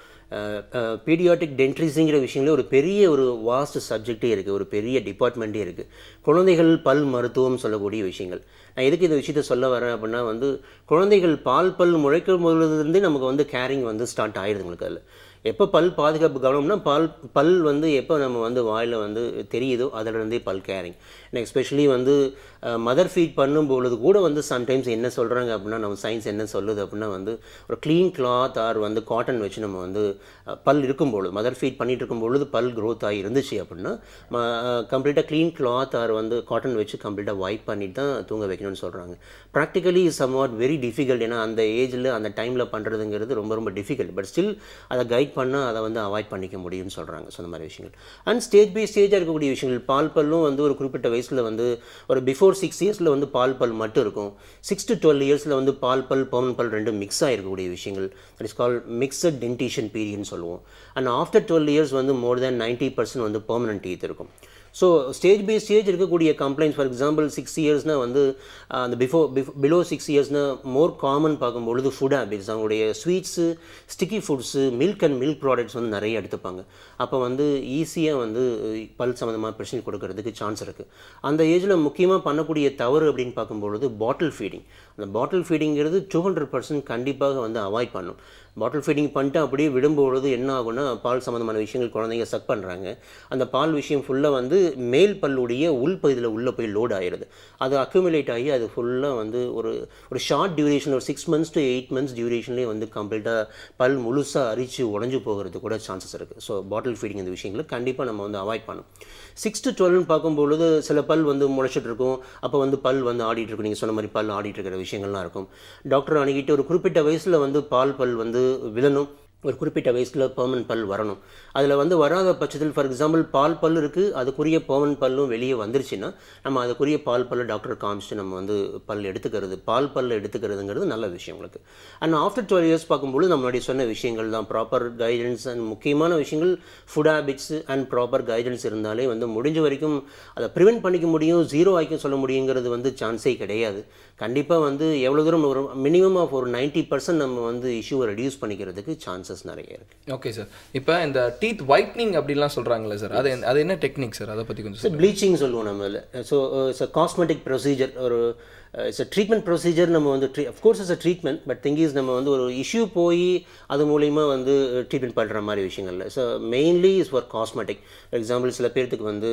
[SPEAKER 6] இப்போது பீடியாட்ரிக் டென்ட்ரிஸுங்கிற விஷயங்களே ஒரு பெரிய ஒரு வாஸ்ட் சப்ஜெக்டே இருக்குது, ஒரு பெரிய டிபார்ட்மெண்ட்டே இருக்குது. குழந்தைகள் பல் மருத்துவம் சொல்லக்கூடிய விஷயங்கள். நான் எதுக்கு இந்த விஷயத்த சொல்ல வரேன் அப்படின்னா வந்து குழந்தைகள் பால் பல் முளைக்கும் பொழுதுலேருந்தே நமக்கு வந்து கேரிங் வந்து ஸ்டார்ட் ஆகிடுது. உங்களுக்கு அதில் எப்போ பல் பாதுகாப்பு கவனம்னா பால் பல் வந்து எப்போ நம்ம வந்து வாயில் வந்து தெரியுதோ அதிலிருந்தே பல் கேரிங். எஸ்பெஷலி வந்து மதர் ஃபீட் பண்ணும்பொழுது கூட வந்து சம்டைம்ஸ் என்ன சொல்கிறாங்க அப்படின்னா, நம்ம சயின்ஸ் என்ன சொல்லுது அப்படின்னா வந்து ஒரு க்ளீன் கிளாத் ஆர் வந்து காட்டன் வச்சு நம்ம வந்து பல் இருக்கும்பொழுது மதர் ஃபீட் பண்ணிகிட்டு இருக்கும்பொழுது பல் க்ரோத் ஆகி இருந்துச்சு அப்படின்னா கம்ப்ளீட்டாக க்ளீன் கிளாத் ஆர் வந்து காட்டன் வச்சு கம்ப்ளீட்டாக வைப் பண்ணிட்டு தான் தூங்க வைக்கணும்னு சொல்கிறாங்க. Practically somewhat very difficult. ஏன்னா அந்த ஏஜில் அந்த டைமில் பண்ணுறதுங்கிறது ரொம்ப ரொம்ப டிஃபிகல்ட். பட் ஸ்டில் அதை கைட் பண்ணால் அதை வந்து அவாய்ட் பண்ணிக்க முடியும்னு சொல்கிறாங்க. ஸோ அந்த மாதிரி விஷயங்கள் அண்ட் ஸ்டேஜ் பை ஸ்டேஜாக இருக்கக்கூடிய விஷயங்கள். பால் பல்லும் வந்து ஒரு குறிப்பிட்ட வயசில் வந்து ஒரு பிஃபோர் சிக்ஸ் இயர்ஸில் வந்து பால் பல் மட்டும் இருக்கும். சிக்ஸ் டு டுவெல் இயர்ஸில் வந்து பால் பல் பர்மனன்ட் பல் ரெண்டும் மிக்ஸ் ஆகிருக்கக்கூடிய விஷயங்கள். That is call mixed dentition பீரியட்னு சொல்லுவோம். அண்ட் ஆஃப்டர் டுவெல் இயர்ஸ் வந்து மோர் தேன் நைன்ட்டி பர்சன்ட் வந்து பெர்மனன்ட் டீத் இருக்கும். ஸோ ஸ்டேஜ் பை ஸ்டேஜ் இருக்கக்கூடிய கம்ப்ளைண்ட்ஸ் ஃபார் எக்ஸாம்பிள் சிக்ஸ் இயர்ஸ்னால் வந்து அந்த பிஃபோர் பிஃபோ பிலோ சிக்ஸ் இயர்ஸ்னால் மோர் காமன் பார்க்கும்பொழுது ஃபுட் ஹேபிட்ஸ், அவங்களுடைய sweets, sticky foods, milk and milk products வந்து நிறைய எடுத்துப்பாங்க. அப்போ வந்து ஈஸியாக வந்து பல் சம்மந்தமாக பிரச்சனை கொடுக்கறதுக்கு சான்ஸ் இருக்குது. அந்த ஏஜில் முக்கியமாக பண்ணக்கூடிய தவறு அப்படின்னு பார்க்கும்பொழுது பாட்டில் ஃபீடிங். அந்த பாட்டில் ஃபீடிங்கிறது டூ ஹண்ட்ரட் பர்சன்ட் கண்டிப்பாக வந்து அவாய்ட் பண்ணும். பாட்டில் ஃபீடிங் பண்ணிட்டு அப்படியே விடும்பொழுது என்ன ஆகும்னா பால் சம்மந்தமான விஷயங்கள் குழந்தைங்க சக் பண்ணுறாங்க. அந்த பால் விஷயம் ஃபுல்லாக வந்து மேல் பல்லுடைய உள் பகுதியில் உள்ளே போய் லோட் ஆகிடுது. அது அக்யூமுலேட் ஆகி அது ஃபுல்லாக வந்து ஒரு ஒரு ஷார்ட் டியூரேஷன், ஒரு six months to eight months டியூரேஷன்லேயே வந்து கம்ப்ளீட்டாக பல் முழுசாக அரிச்சு உடஞ்சி போகிறது கூட சான்சஸ் இருக்குது. ஸோ பாட்டில் ஃபீடிங் இந்த விஷயங்களை கண்டிப்பாக நம்ம வந்து அவாய்ட் பண்ணணும். சிக்ஸ் டு டுவெல்னு பார்க்கும்பொழுது சில பல் வந்து முளைச்சிட்டு இருக்கும். அப்போ வந்து பல் வந்து ஆடிட்டு இருக்கும். நீங்கள் சொன்ன மாதிரி பல் ஆடிட்டு இருக்கிற விஷயங்கள்லாம் இருக்கும். டாக்டர் அணுகிட்டு ஒரு குறிப்பிட்ட வயசில் வந்து பால் பல் வந்து விழணும், ஒரு குறிப்பிட்ட வயசில் பெர்மனன்ட் பல் வரணும். அதில் வந்து வராத பட்சத்தில் ஃபார் எக்ஸாம்பிள் பால் பல் இருக்குது, அதுக்குரிய பெர்மனன்ட் பல்லும் வெளியே வந்துருச்சுன்னா நம்ம அதுக்குரிய பால் பல்ல டாக்டர் காமிச்சிட்டு நம்ம வந்து பல் எடுத்துக்கிறது, பால் பல்ல எடுத்துக்கிறதுங்கிறது நல்ல விஷயம் உங்களுக்கு. அண்ட் ஆஃப்டர் டுவெல் இயர்ஸ் பார்க்கும்போது நம்மளுடைய சொன்ன விஷயங்கள் தான் ப்ராப்பர் கைடன்ஸ் அண்ட் முக்கியமான விஷயங்கள் food habits and proper guidance இருந்தாலே வந்து முடிஞ்ச வரைக்கும் அதை ப்ரிவென்ட் பண்ணிக்க முடியும், ஜீரோ ஆகிக்க சொல்ல முடியுங்கிறது வந்து சான்ஸே கிடையாது. கண்டிப்பாக வந்து எவ்வளோ தூரம் ஒரு மினிமம் ஆஃப் ஒரு நைன்ட்டி பர்சன்ட் நம்ம வந்து இஷ்யூவை ரெடியூஸ் பண்ணிக்கிறதுக்கு சான்சஸ் நிறைய இருக்குது.
[SPEAKER 2] ஓகே சார், இப்போ இந்த டீத் ஒயிட்னிங் அப்படின்லாம் சொல்கிறாங்களே சார், அது அது என்ன டெக்னிக் சார், அதை பற்றி கொஞ்சம்
[SPEAKER 6] சார்? ப்ளீச்சிங் சொல்லுவோம் நம்ம. So it's a cosmetic procedure, ஒரு இட்ஸ் அ ட்ரீட்மெண்ட் ப்ரொசீஜர். நம்ம வந்து ட்ரீ of course it's a treatment, but thing is நம்ம வந்து ஒரு இஷ்யூ போய் அது மூலிமா வந்து ட்ரீட்மெண்ட் பண்ணுற மாதிரி விஷயங்கள்ல. So mainly is for cosmetic. For example சில பேர்த்துக்கு வந்து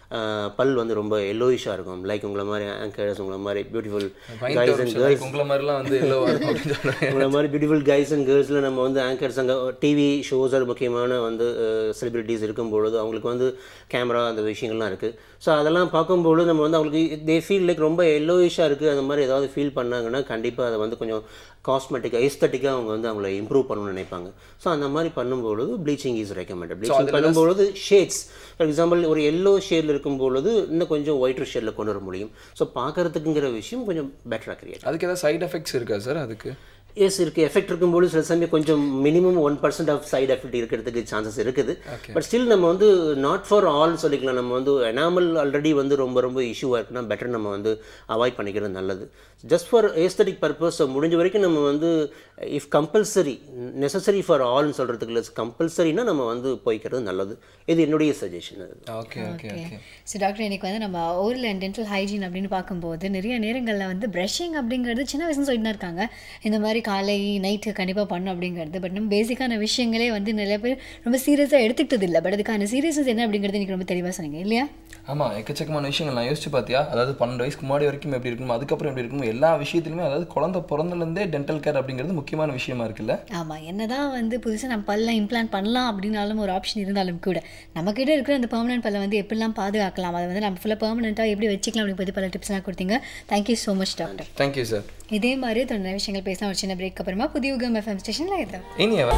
[SPEAKER 6] பல் வந்து ரொம்ப எல்லோயிஷாக இருக்கும், லைக் உங்களை மாதிரி ஆங்கர்ஸ், உங்களை மாதிரி பியூட்டிஃபுல் கைஸ் அண்ட் கேர்ள்ஸ், உங்களை மாதிரிலாம் வந்து எல்லோவாக இருக்கும் உங்களை மாதிரி பியூட்டிஃபுல் கைஸ் அண்ட் கேர்ள்ஸில் நம்ம வந்து ஆங்கர்ஸ் அங்கே டிவி ஷோஸர் முக்கியமான வந்து செலிபிரிட்டிஸ் இருக்கும்பொழுது அவங்களுக்கு வந்து கேமரா அந்த விஷயங்கள்லாம் இருக்குது. ஸோ அதெல்லாம் பார்க்கும்பொழுது நம்ம வந்து அவங்களுக்கு தே ஃபீல் லைக் ரொம்ப எல்லோயிஷாக இருக்குது, அந்த மாதிரி ஏதாவது ஃபீல் பண்ணாங்கன்னா கண்டிப்பாக அதை வந்து கொஞ்சம் காஸ்மெட்டிக்காக எஸ்தட்டிக்காக அவங்க வந்து அவங்கள இம்ப்ரூவ் பண்ணணும்னு நினைப்பாங்க. ஸோ அந்த மாதிரி பண்ணும்பொழுது ப்ளீச்சிங் இஸ் ரெக்கமெண்டட். ப்ளீச்சிங் பண்ணும்பொழுது ஷேட்ஸ் ஃபார் எக்ஸாம்பிள் ஒரு எல்லோ ஷேடில் இருக்கும்பொழுது இன்னும் கொஞ்சம் ஒயிட்டர் ஷேடில் கொண்டு வர முடியும். ஸோ பார்க்குறதுக்குங்கிற விஷயம் கொஞ்சம் பெட்டராக கிரியேட்.
[SPEAKER 2] அதுக்கு ஏதாவது சைட் எஃபெக்ட்ஸ் இருக்கா சார்? அதுக்கு
[SPEAKER 6] எஸ் இருக்குது. எஃபெக்ட் இருக்கும்போது சில சமயம் கொஞ்சம் minimum one percent of side effect இருக்கிறதுக்கு சான்சஸ் இருக்குது. பட் ஸ்டில் நம்ம வந்து நாட் ஃபார் ஆல் சொல்லிக்கலாம். நம்ம வந்து எனாமல் ஆல்ரெடி வந்து ரொம்ப ரொம்ப இஷ்யூவாக இருக்குன்னா பெட்டர் நம்ம வந்து அவாய்ட் பண்ணிக்கிறது நல்லது. ஜஸ்ட் ஃபார் ஏஸ்தட்டிக் பர்பஸ் முடிஞ்ச வரைக்கும் நம்ம வந்து இஃப் கம்பல்சரி நெசசரி ஃபார் ஆல்னு சொல்கிறதுக்கு இல்லை, கம்பல்சரினா நம்ம வந்து போய்க்கிறது நல்லது. இது என்னுடைய suggestion.
[SPEAKER 2] Okay okay okay.
[SPEAKER 1] So doctor, இன்னைக்கு வந்து நம்ம ஓரல் அண்ட் டென்டல் ஹைஜீன் அப்படின்னு பார்க்கும்போது நிறைய நேரங்களில் வந்து ப்ரஷிங் அப்படிங்கிறது சின்ன வயசுன்னு சொல்லிட்டு தான் இருக்காங்க. இந்த மாதிரி காலை நைட்டு கண்டிப்பாக பண்ணும் அப்படிங்கிறது. பட் நம்ம பேசிக்கான விஷயங்களே வந்து நிறைய பேர் ரொம்ப சீரியஸாக எடுத்துக்கிட்டது இல்லை. பட் அதுக்கான சீரியஸ்னஸ் என்ன அப்படிங்கிறது இன்றைக்கி ரொம்ப தெளிவாக சொன்னீங்க இல்லையா? ஆமாம்,
[SPEAKER 2] எக்கச்சக்கமான விஷயங்கள் நான் யோசிச்சு பார்த்தியா, அதாவது பன்னெண்டு வயசுக்கு முன்னாடி வரைக்கும் எப்படி இருக்கணும், அதுக்கப்புறம் எப்படி இருக்கணும், எல்லா விஷயத்துலையுமே அதாவது குழந்தை பிறந்தலேருந்தே டென்டல் கேர் அப்படிங்கிறது முக்கியமான விஷயமா இருக்குல்ல.
[SPEAKER 1] ஆமாம், என்ன தான் வந்து புதுசாக நம்ம பல்ல இம்ப்ளான்ட் பண்ணலாம் அப்படின்னாலும் ஒரு ஆப்ஷன் இருந்தாலும் கூட நம்மக்கிட்ட இருக்கிற அந்த பெர்மனன்ட் பல்லை வந்து எப்படிலாம் பாதுகாக்கலாம், அதை வந்து நம்ம ஃபுல்லாக பெர்மனெண்ட்டாக எப்படி வச்சுக்கலாம் அப்படின்னு பற்றி பல டிப்ஸ்லாம் கொடுத்தீங்க. Thank you so much doctor.
[SPEAKER 2] Thank you sir.
[SPEAKER 1] இதே மாதிரி தொடர்ந்து விஷயங்கள் பேசலாம். ஒரு சின்ன பிரேக் அப்புறமா புதியுகம் எஃப்எம் ஸ்டேஷனில் இதான்
[SPEAKER 2] இனியவா.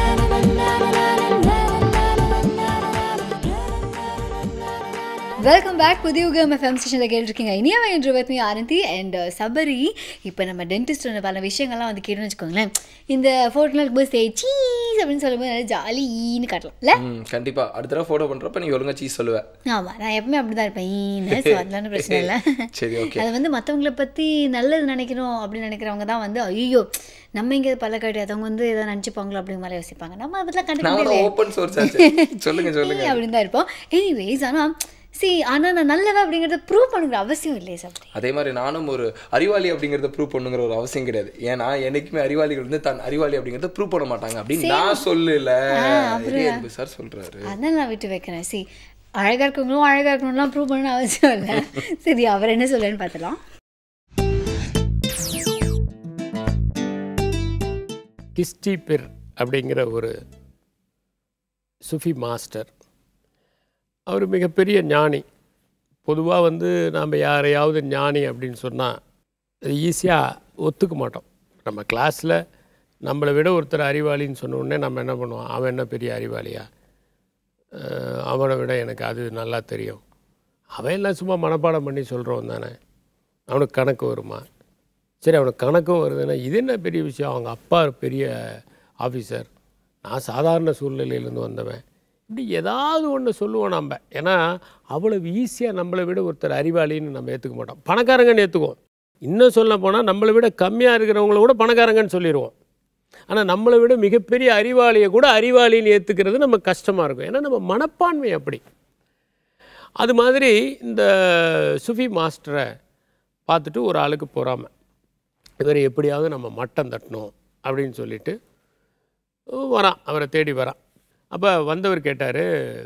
[SPEAKER 1] Welcome back. புதியுகம் எஃப்எம் ஸ்டேஷனில் கேட்டுருக்கீங்க. இனியவை இன்று with me Anandhi and Sabari. இப்போ நம்ம டென்டிஸ்ட் பல விஷயங்கள்லாம் வந்து கேட்டுன்னு வச்சுக்கோங்களேன். இந்த ஃபோட்டோ இருக்கும்போது சே சீஸ் அப்படின்னு சொல்லும்போது நல்லா ஜாலின்னு காட்டலாம் இல்லை?
[SPEAKER 2] கண்டிப்பாக. அடுத்த தடவை ஃபோட்டோ பண்ணுறப்ப நீ ஒழுங்காக சீஸ் சொல்லுவேன்.
[SPEAKER 1] ஆமாம், நான் எப்பவுமே அப்படி தான் இருப்பேன். ஈன்னு அதெல்லாம் பிரச்சனை இல்லை.
[SPEAKER 2] சரி, ஓகே.
[SPEAKER 1] அது வந்து மற்றவங்கள பற்றி நல்லது நினைக்கணும் அப்படின்னு நினைக்கிறவங்க தான் வந்து ஐயோ நம்ம இங்கே பல்ல கட்டியாதவங்க வந்து எதாவது நினச்சிப்பாங்களோ அப்படிங்கிற மாதிரி யோசிப்பாங்க. நம்ம அதெல்லாம் கண்டுபிடிக்கல
[SPEAKER 2] ஓப்பன் சோர்ஸ் சொல்லுங்க சொல்லுங்க
[SPEAKER 1] அப்படின்னு தான் இருப்போம். எனிவேஸ், ஆனால் சி ஆனால் நான் நல்லவா அப்படிங்கிறத ப்ரூவ் பண்ணுங்கிற அவசியம் இல்லையே சார்.
[SPEAKER 2] அதே மாதிரி நானும் ஒரு அறிவாளி அப்படிங்கிறத ப்ரூவ் பண்ணுங்கிற ஒரு அவசியம் கிடையாது. ஏன்னா என்னைக்குமே அறிவாளிகள் வந்து தன் அறிவாளி அப்படிங்கிறத ப்ரூவ் பண்ண மாட்டாங்க அப்படின்னு நான் சொல்லல சார் சொல்றாரு.
[SPEAKER 1] அதான் நான் விட்டு வைக்கிறேன். சி அழகா இருக்கவங்களும் அழகா இருக்கணும்லாம் ப்ரூவ் பண்ணணும்னு அவசியம் இல்லை. சரி, அவர் என்ன சொல்லுன்னு பார்த்துலாம்.
[SPEAKER 7] கிஸ்டிபிர் அப்படிங்கிற ஒரு சுஃபி மாஸ்டர், அவர் மிகப்பெரிய ஞானி. பொதுவாக வந்து நாம் யாரையாவது ஞானி அப்படின்னு சொன்னால் அது ஈஸியாக ஒத்துக்க மாட்டோம். நம்ம கிளாஸில் நம்மளை விட ஒருத்தர் அறிவாளின்னு சொன்ன உடனே நம்ம என்ன பண்ணுவோம், அவன் என்ன பெரிய அறிவாளியா, அவனை விட எனக்கு அது நல்லா தெரியும், அவன் எல்லாம் சும்மா மனப்பாடம் பண்ணி சொல்கிறவன் தானே, அவனுக்கு கணக்கு வருமா, சரி அவனுக்கு கணக்கும் வருதுன்னா இது என்ன பெரிய விஷயம், அவங்க அப்பா பெரிய ஆஃபீஸர், நான் சாதாரண சூழ்நிலையிலேருந்து வந்தவன், இப்படி ஏதாவது ஒன்று சொல்லுவோம் நம்ம. ஏன்னா அவ்வளவு ஈஸியாக நம்மளை விட ஒருத்தர் அறிவாளின்னு நம்ம ஏற்றுக்க மாட்டோம். பணக்காரங்கன்னு ஏற்றுக்குவோம். இன்னும் சொல்ல போனால் நம்மளை விட கம்மியாக இருக்கிறவங்கள கூட பணக்காரங்கன்னு சொல்லிடுவோம். ஆனால் நம்மளை விட மிகப்பெரிய அறிவாளியை கூட அறிவாளின்னு ஏற்றுக்கிறது நம்ம கஷ்டமாக இருக்கும். ஏன்னா நம்ம மனப்பான்மை அப்படி. அது மாதிரி இந்த சுஃபி மாஸ்டரை பார்த்துட்டு ஒரு ஆளுக்கு பொறாமை, இவரை எப்படியாவது நம்ம மட்டம் தட்டணும் அப்படின்னு சொல்லிட்டு வரான், அவரை தேடி வரான். அப்போ வந்தவர் கேட்டார்,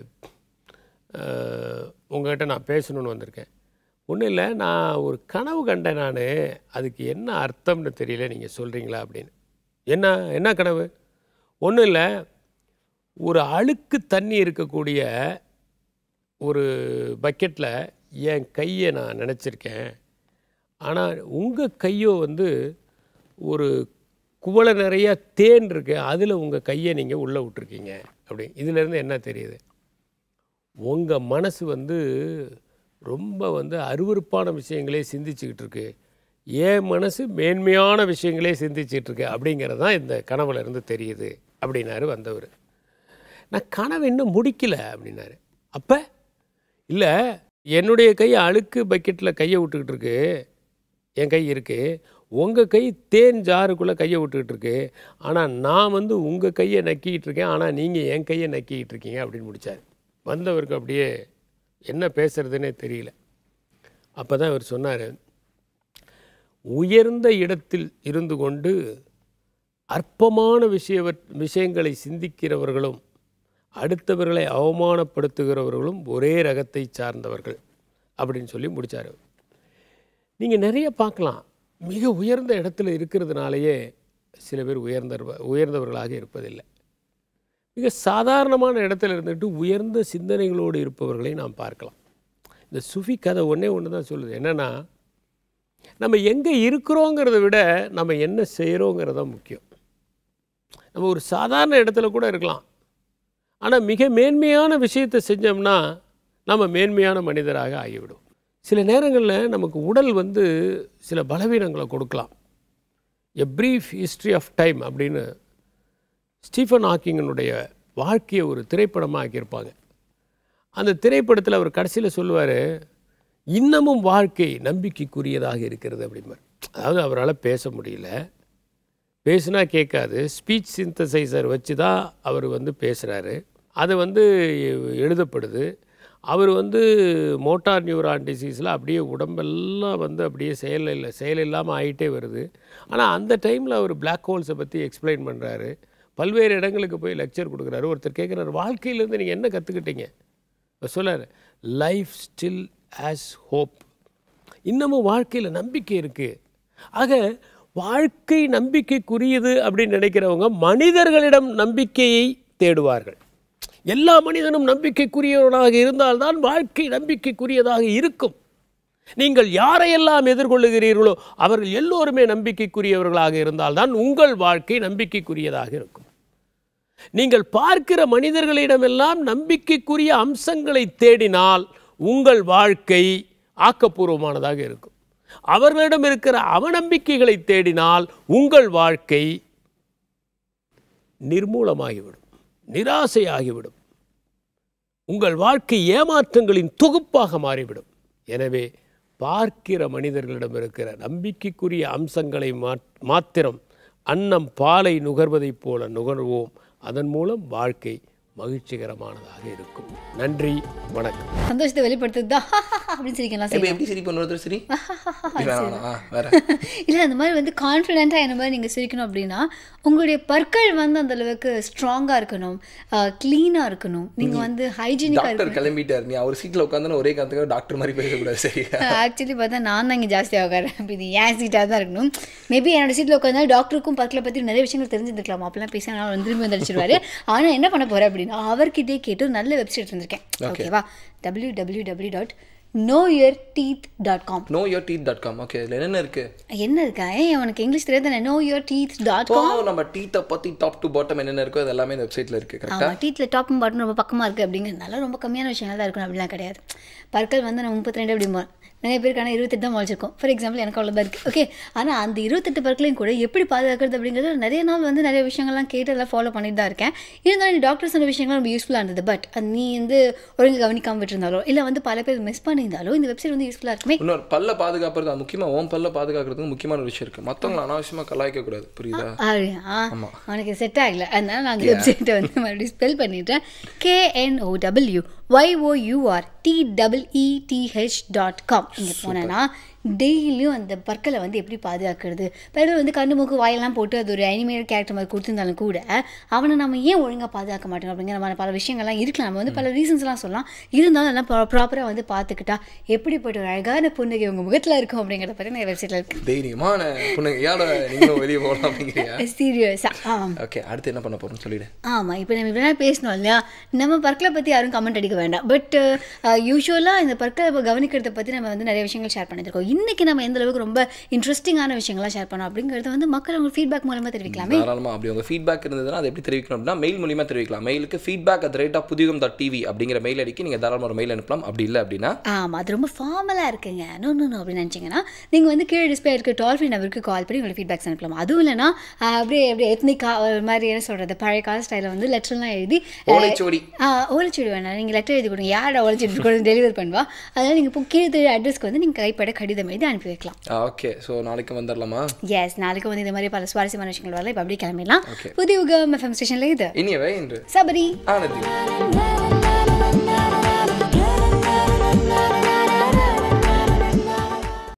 [SPEAKER 7] உங்கள்கிட்ட நான் பேசணுன்னு வந்திருக்கேன். ஒன்றும் இல்லை, நான் ஒரு கனவு கண்டேன், நான் அதுக்கு என்ன அர்த்தம்னு தெரியல, நீங்கள் சொல்கிறீங்களா அப்படின்னு. என்ன என்ன கனவு? ஒன்றும் இல்லை, ஒரு அழுக்கு தண்ணி இருக்கக்கூடிய ஒரு பக்கெட்டில் என் கையை நான் நினச்சிருக்கேன், ஆனால் உங்கள் கையோ வந்து ஒரு குவளை நிறையா தேன் இருக்கு, அதில் உங்கள் கையை நீங்கள் உள்ளே விட்டுருக்கீங்க அப்படி. இதிலேருந்து என்ன தெரியுது, உங்கள் மனசு வந்து ரொம்ப வந்து அருவருப்பான விஷயங்களே சிந்திச்சுக்கிட்டு இருக்கு, ஏன் மனசு மேன்மையான விஷயங்களே சிந்திச்சுட்டு இருக்கு அப்படிங்கிறது தான் இந்த கனவுல இருந்து தெரியுது அப்படின்னாரு வந்தவர். நான் கனவு இன்னும் முடிக்கலை அப்படின்னாரு. அப்போ இல்லை, என்னுடைய கை அழுக்கு பக்கெட்டில் கையை விட்டுக்கிட்டு இருக்கு, என் கை இருக்குது, உங்கள் கை தேன் ஜாருக்குள்ளே கையை விட்டுக்கிட்டு இருக்கு, ஆனால் நான் வந்து உங்கள் கையை நக்கிக்கிட்டு இருக்கேன், ஆனால் நீங்கள் என் கையை நக்கிக்கிட்டு இருக்கீங்க அப்படின்னு முடித்தார். வந்தவருக்கு அப்படியே என்ன பேசுகிறதுனே தெரியல. அப்போ தான் அவர் சொன்னார், உயர்ந்த இடத்தில் இருந்து கொண்டு அற்பமான விஷய விஷயங்களை சிந்திக்கிறவர்களும் அடுத்தவர்களை அவமானப்படுத்துகிறவர்களும் ஒரே ரகத்தை சார்ந்தவர்கள் அப்படின்னு சொல்லி முடித்தார். நீங்கள் நிறைய பார்க்கலாம், மிக உயர்ந்த இடத்துல இருக்கிறதுனாலேயே சில பேர் உயர்ந்த உயர்ந்தவர்களாக இருப்பதில்லை. மிக சாதாரணமான இடத்துல இருந்துட்டு உயர்ந்த சிந்தனைகளோடு இருப்பவர்களை நாம் பார்க்கலாம். இந்த சுஃபி கதை ஒன்றே ஒன்று தான் சொல்லுது, என்னென்னா நம்ம எங்கே இருக்கிறோங்கிறத விட நம்ம என்ன செய்கிறோங்கிறது தான் முக்கியம். நம்ம ஒரு சாதாரண இடத்துல கூட இருக்கலாம், ஆனால் மிக மேன்மையான விஷயத்தை செஞ்சோம்னா நம்ம மேன்மையான மனிதராக ஆகிவிடும். சில நேரங்களில் நமக்கு உடல் வந்து சில பலவீனங்களை கொடுக்கலாம். A brief history of time அப்படின்னு ஸ்டீஃபன் ஹாக்கிங்கனுடைய வாழ்க்கையை ஒரு திரைப்படமாக ஆக்கியிருப்பாங்க. அந்த திரைப்படத்தில் அவர் கடைசியில் சொல்லுவார், இன்னமும் வாழ்க்கை நம்பிக்கைக்குரியதாக இருக்கிறது அப்படிம்பார். அதாவது அவரால் பேச முடியல, பேசுனா கேட்காது, ஸ்பீச் சிந்தசைசர் வச்சு தான் அவர் வந்து பேசுகிறாரு. அது வந்து எழுதப்படுது. அவர் வந்து மோட்டார் நியூரான் டிசீஸில் அப்படியே உடம்பெல்லாம் வந்து அப்படியே செயல் இல்லை செயல் இல்லாமல் ஆகிட்டே வருது. ஆனால் அந்த டைமில் அவர் பிளாக் ஹோல்ஸை பற்றி எக்ஸ்பிளைன் பண்ணுறாரு. பல்வேறு இடங்களுக்கு போய் லெக்சர் கொடுக்குறாரு. ஒருத்தர் கேட்குறாரு, வாழ்க்கையிலேருந்து நீங்கள் என்ன கற்றுக்கிட்டீங்க? சொல்கிறார், லைஃப் ஸ்டில் ஹேஸ் ஹோப். இன்னமும் வாழ்க்கையில் நம்பிக்கை இருக்குது. ஆக வாழ்க்கை நம்பிக்கைக்குரியது அப்படின்னு நினைக்கிறவங்க மனிதர்களிடம் நம்பிக்கையை தேடுவார்கள். எல்லா மனிதனும் நம்பிக்கைக்குரியவர்களாக இருந்தால்தான் வாழ்க்கை நம்பிக்கைக்குரியதாக இருக்கும். நீங்கள் யாரையெல்லாம் எதிர்கொள்ளுகிறீர்களோ அவர்கள் எல்லோருமே நம்பிக்கைக்குரியவர்களாக இருந்தால்தான் உங்கள் வாழ்க்கை நம்பிக்கைக்குரியதாக இருக்கும். நீங்கள் பார்க்கிற மனிதர்களிடமெல்லாம் நம்பிக்கைக்குரிய அம்சங்களை தேடினால் உங்கள் வாழ்க்கை ஆக்கப்பூர்வமானதாக இருக்கும். அவர்களிடம் இருக்கிற அவநம்பிக்கைகளை தேடினால் உங்கள் வாழ்க்கை நிர்மூலமாகிவிடும், நிராசையாகிவிடும். உங்கள் வாழ்க்கை ஏமாற்றங்களின் தொகுப்பாக மாறிவிடும். எனவே பார்க்கிற மனிதர்களிடம் இருக்கிற நம்பிக்கைக்குரிய அம்சங்களை மாத்திரம் அன்னம் பாலை நுகர்வதைப் போல நுகர்வோம். அதன் மூலம் வாழ்க்கை மகிழ்ச்சிகரமானதாக இருக்கும். நன்றி, வணக்கம்.
[SPEAKER 1] சந்தோஷத்தை வெளிப்படுத்துது தான் அப்படின்னு சிரிக்கலாம்.
[SPEAKER 2] எப்படி சிரிப்பு சரி
[SPEAKER 1] இல்லை, அந்த மாதிரி வந்து கான்ஃபிடென்ட்டாக என்ன மாதிரி நீங்கள் சிரிக்கணும் அப்படின்னா உங்களுடைய பற்கள் வந்து அந்த அளவுக்கு ஸ்ட்ராங்காக இருக்கணும், க்ளீனாக இருக்கணும். நீங்கள் வந்து ஹைஜீனிக்காக இருக்கணும்.
[SPEAKER 2] கிளம்பிட்டார், நீ அவர் சீட்டில் உட்காந்து ஒரே காலத்துக்கு டாக்டர் மாதிரி பேசக்கூடாது. சரி,
[SPEAKER 1] ஆக்சுவலி பார்த்தா நான் தான் இங்கே ஜாஸ்தியாக உட்காரேன். இது ஏன் சீட்டாக தான் இருக்கணும். மேபி என்னோட சீட்டில் உட்காந்தா டாக்டருக்கும் பற்களை பற்றி நிறைய விஷயங்கள் தெரிஞ்சுருக்கலாம். அப்பெல்லாம் பேச நான் வந்து திரும்பி வந்து அடிச்சிருவாரு. ஆனால் என்ன பண்ண போகிறேன் அப்படின்னா அவர்கிட்டே கேட்டு நல்ல வெப்சைட் இருந்திருக்கேன். ஓகேவா, W W W dot know your teeth dot com.
[SPEAKER 2] know your teeth dot com. Okay, இதுல என்ன இருக்கு?
[SPEAKER 1] என்ன இருக்கா? ஏய், உனக்கு இங்கிலீஷ் தெரியாத? know your teeth dot com.
[SPEAKER 2] ஓ, நம்ம டீத்தை பத்தி டாப் டு பாட்டம் என்னென்ன இருக்கோ அது எல்லாமே இந்த வெப்சைட்ல இருக்கு. கரெக்ட்டா?
[SPEAKER 1] ஆமா, டீத்ல டாப் டு பாட்டம் ரொம்ப பக்கமா இருக்கு அப்படிங்கறதுனால ரொம்ப கம்மியான விஷயங்கள் தான் இருக்கணும் அப்படிலாம் கிடையாது. பற்கள் வந்து நம்ம முப்பத்தி ரெண்டு அப்படி நிறைய பேருக்கு ஆனால் இருபத்தெட்டு தான் முளைச்சிருக்கும். ஃபார் எக்ஸாம்பிள் எனக்கு அவ்வளோதான் இருக்குது. ஓகே, ஆனால் அந்த இருபத்தெட்டு பற்களையும் கூட எப்படி பாதுகாக்கிறது அப்படிங்கிறது நிறைய நாள் வந்து நிறைய விஷயங்கள்லாம் கேட்டு எல்லாம் ஃபாலோ பண்ணிட்டு தான் இருக்கேன். இருந்தாலும் டாக்டர்ஸ் அந்த விஷயங்கள் ரொம்ப யூஸ்ஃபுல்லாக இருந்தது. பட் நீ வந்து ஒழுங்கு கவனிக்காமல் விட்டுருந்தாலோ இல்லை வந்து பல பேர் மிஸ் பண்ணியிருந்தாலோ இந்த வெப்சைட் வந்து யூஸ்ஃபுல்லாக இருக்குமே.
[SPEAKER 2] இன்னொரு பல்ல பாதுகாப்புறது முக்கியமாக ஓம் பல்ல பாதுகாக்கிறதுக்கு முக்கியமான ஒரு விஷயம் இருக்குது. மற்றவங்களை அனாவசியமாக கலாய்க்கக்கூடாது. புரியுதா?
[SPEAKER 1] ஆமாம், அவனுக்கு செட் ஆகலை. அதனால நான் அந்த வெப்சைட்டை வந்து மறுபடியும் ஸ்பெல் பண்ணிட்டேன். K N O W Y O U R T E E T H dot com. இங்கே போனேன்னா டெய்லியும் அந்த பற்களை வந்து எப்படி பாதுகாக்கிறது, பிறகு வந்து கண்ணு மூக்கு வாயெல்லாம் போட்டு அது ஒரு அனிமேட் கேரக்டர் மாதிரி கொடுத்துருந்தாலும் கூட அவனை நம்ம ஏன் ஒழுங்காக பாதுகாக்க மாட்டோம் அப்படிங்கிற நம்ம பல விஷயங்கள்லாம் இருக்கலாம். நம்ம வந்து பல ரீசன்ஸ்லாம் சொல்லலாம். இருந்தாலும் எல்லாம் ப்ராப்பராக வந்து பார்த்துக்கிட்டா எப்படிப்பட்ட ஒரு அழகான புன்னகை உங்கள் முகத்தில் இருக்கும் அப்படிங்கிறத பற்றி நான் வெப்சைட்டில் இருக்கு.
[SPEAKER 2] தைரியமான புன்னகையோட நீங்களும் வெளியே போகலாம் அப்படிங்கிறியா?
[SPEAKER 1] சீரியஸா?
[SPEAKER 2] ஓகே, அடுத்து என்ன பண்ண போகிறோம்னு சொல்லிடு.
[SPEAKER 1] ஆமாம், இப்போ நம்ம இப்படி பேசணும் இல்லையா, நம்ம பற்களை பற்றி யாரும் கமெண்ட் அடிக்க வேண்டாம். பட் யூஸ்வலாக இந்த பற்களை கவனிக்கிறத பற்றி நம்ம வந்து நிறைய விஷயங்கள் ஷேர் பண்ணியிருக்கோம். இன்னைக்கு நம்ம எந்த அளவுக்கு ரொம்ப இன்ட்ரெஸ்டிங்கான விஷயங்கள்லாம் ஷேர் பண்ணோம் அப்படிங்கிறது வந்து மக்கள் அவங்க ஃபீட்பேக் மூலமாக தெரிவிக்கலாமே.
[SPEAKER 2] தாராளமாக அப்படி உங்கள் ஃபீட்பேக் இருந்ததுன்னா அதை எப்படி தெரிவிக்கணும் அப்படின்னா மெயில் மூலியமாக தெரிவிக்கலாம். மெயிலுக்கு feedback at rate of Puthiyugam dot TV அப்படிங்கிற மெயில் அடிக்கி நீங்கள் தாராளமாக ஒரு மெயில் அனுப்பலாம். அப்படி இல்லை அப்படின்னா
[SPEAKER 1] ஆமாம், அது ரொம்ப ஃபார்மலாக இருக்குங்க. நோ நோ நோ அப்படின்னு நினச்சிங்கன்னா நீங்கள் வந்து கீழே டிஸ்பிளே இருக்க டோல் ஃப்ரீ நம்பருக்கு கால் பண்ணி உங்களுக்கு ஃபீட்பேக்ஸ் அனுப்பலாம். அதுவும் இல்லைனா அப்படியே அப்படியே எத்னிக்கா ஒரு மாதிரி என்ன சொல்கிறது பழைய கால ஸ்டைலில் வந்து லெட்டர்லாம் எழுதி
[SPEAKER 2] ஓலைச்சுவடி
[SPEAKER 1] ஓலைச்சுவடி வேணாம், நீங்கள் லெட்டர் எழுதி கொடுங்க, யாரை ஓலைச்சுடி கொடுங்க டெலிவரி பண்ணுவா. அதனால் நீங்கள் இப்போ கீழே அட்ரஸ்க்கு வந்து நீங்கள் கைப்பட கடிதம் எழுதி அனுப்பி வைக்கலாம்.
[SPEAKER 2] ஓகே, ஸோ நாளைக்கு வந்துடலாமா?
[SPEAKER 1] எஸ், நாளைக்கு வந்து இந்த மாதிரி பல சுவாரஸ்யமான விஷயங்கள் வரலாம். இப்போ அப்படியே கிளம்பிடலாம். புதியுகம் எஃப்எம் ஸ்டேஷன்ல இது
[SPEAKER 2] இனியவை இன்று
[SPEAKER 1] சபரி
[SPEAKER 2] ஆனந்தி.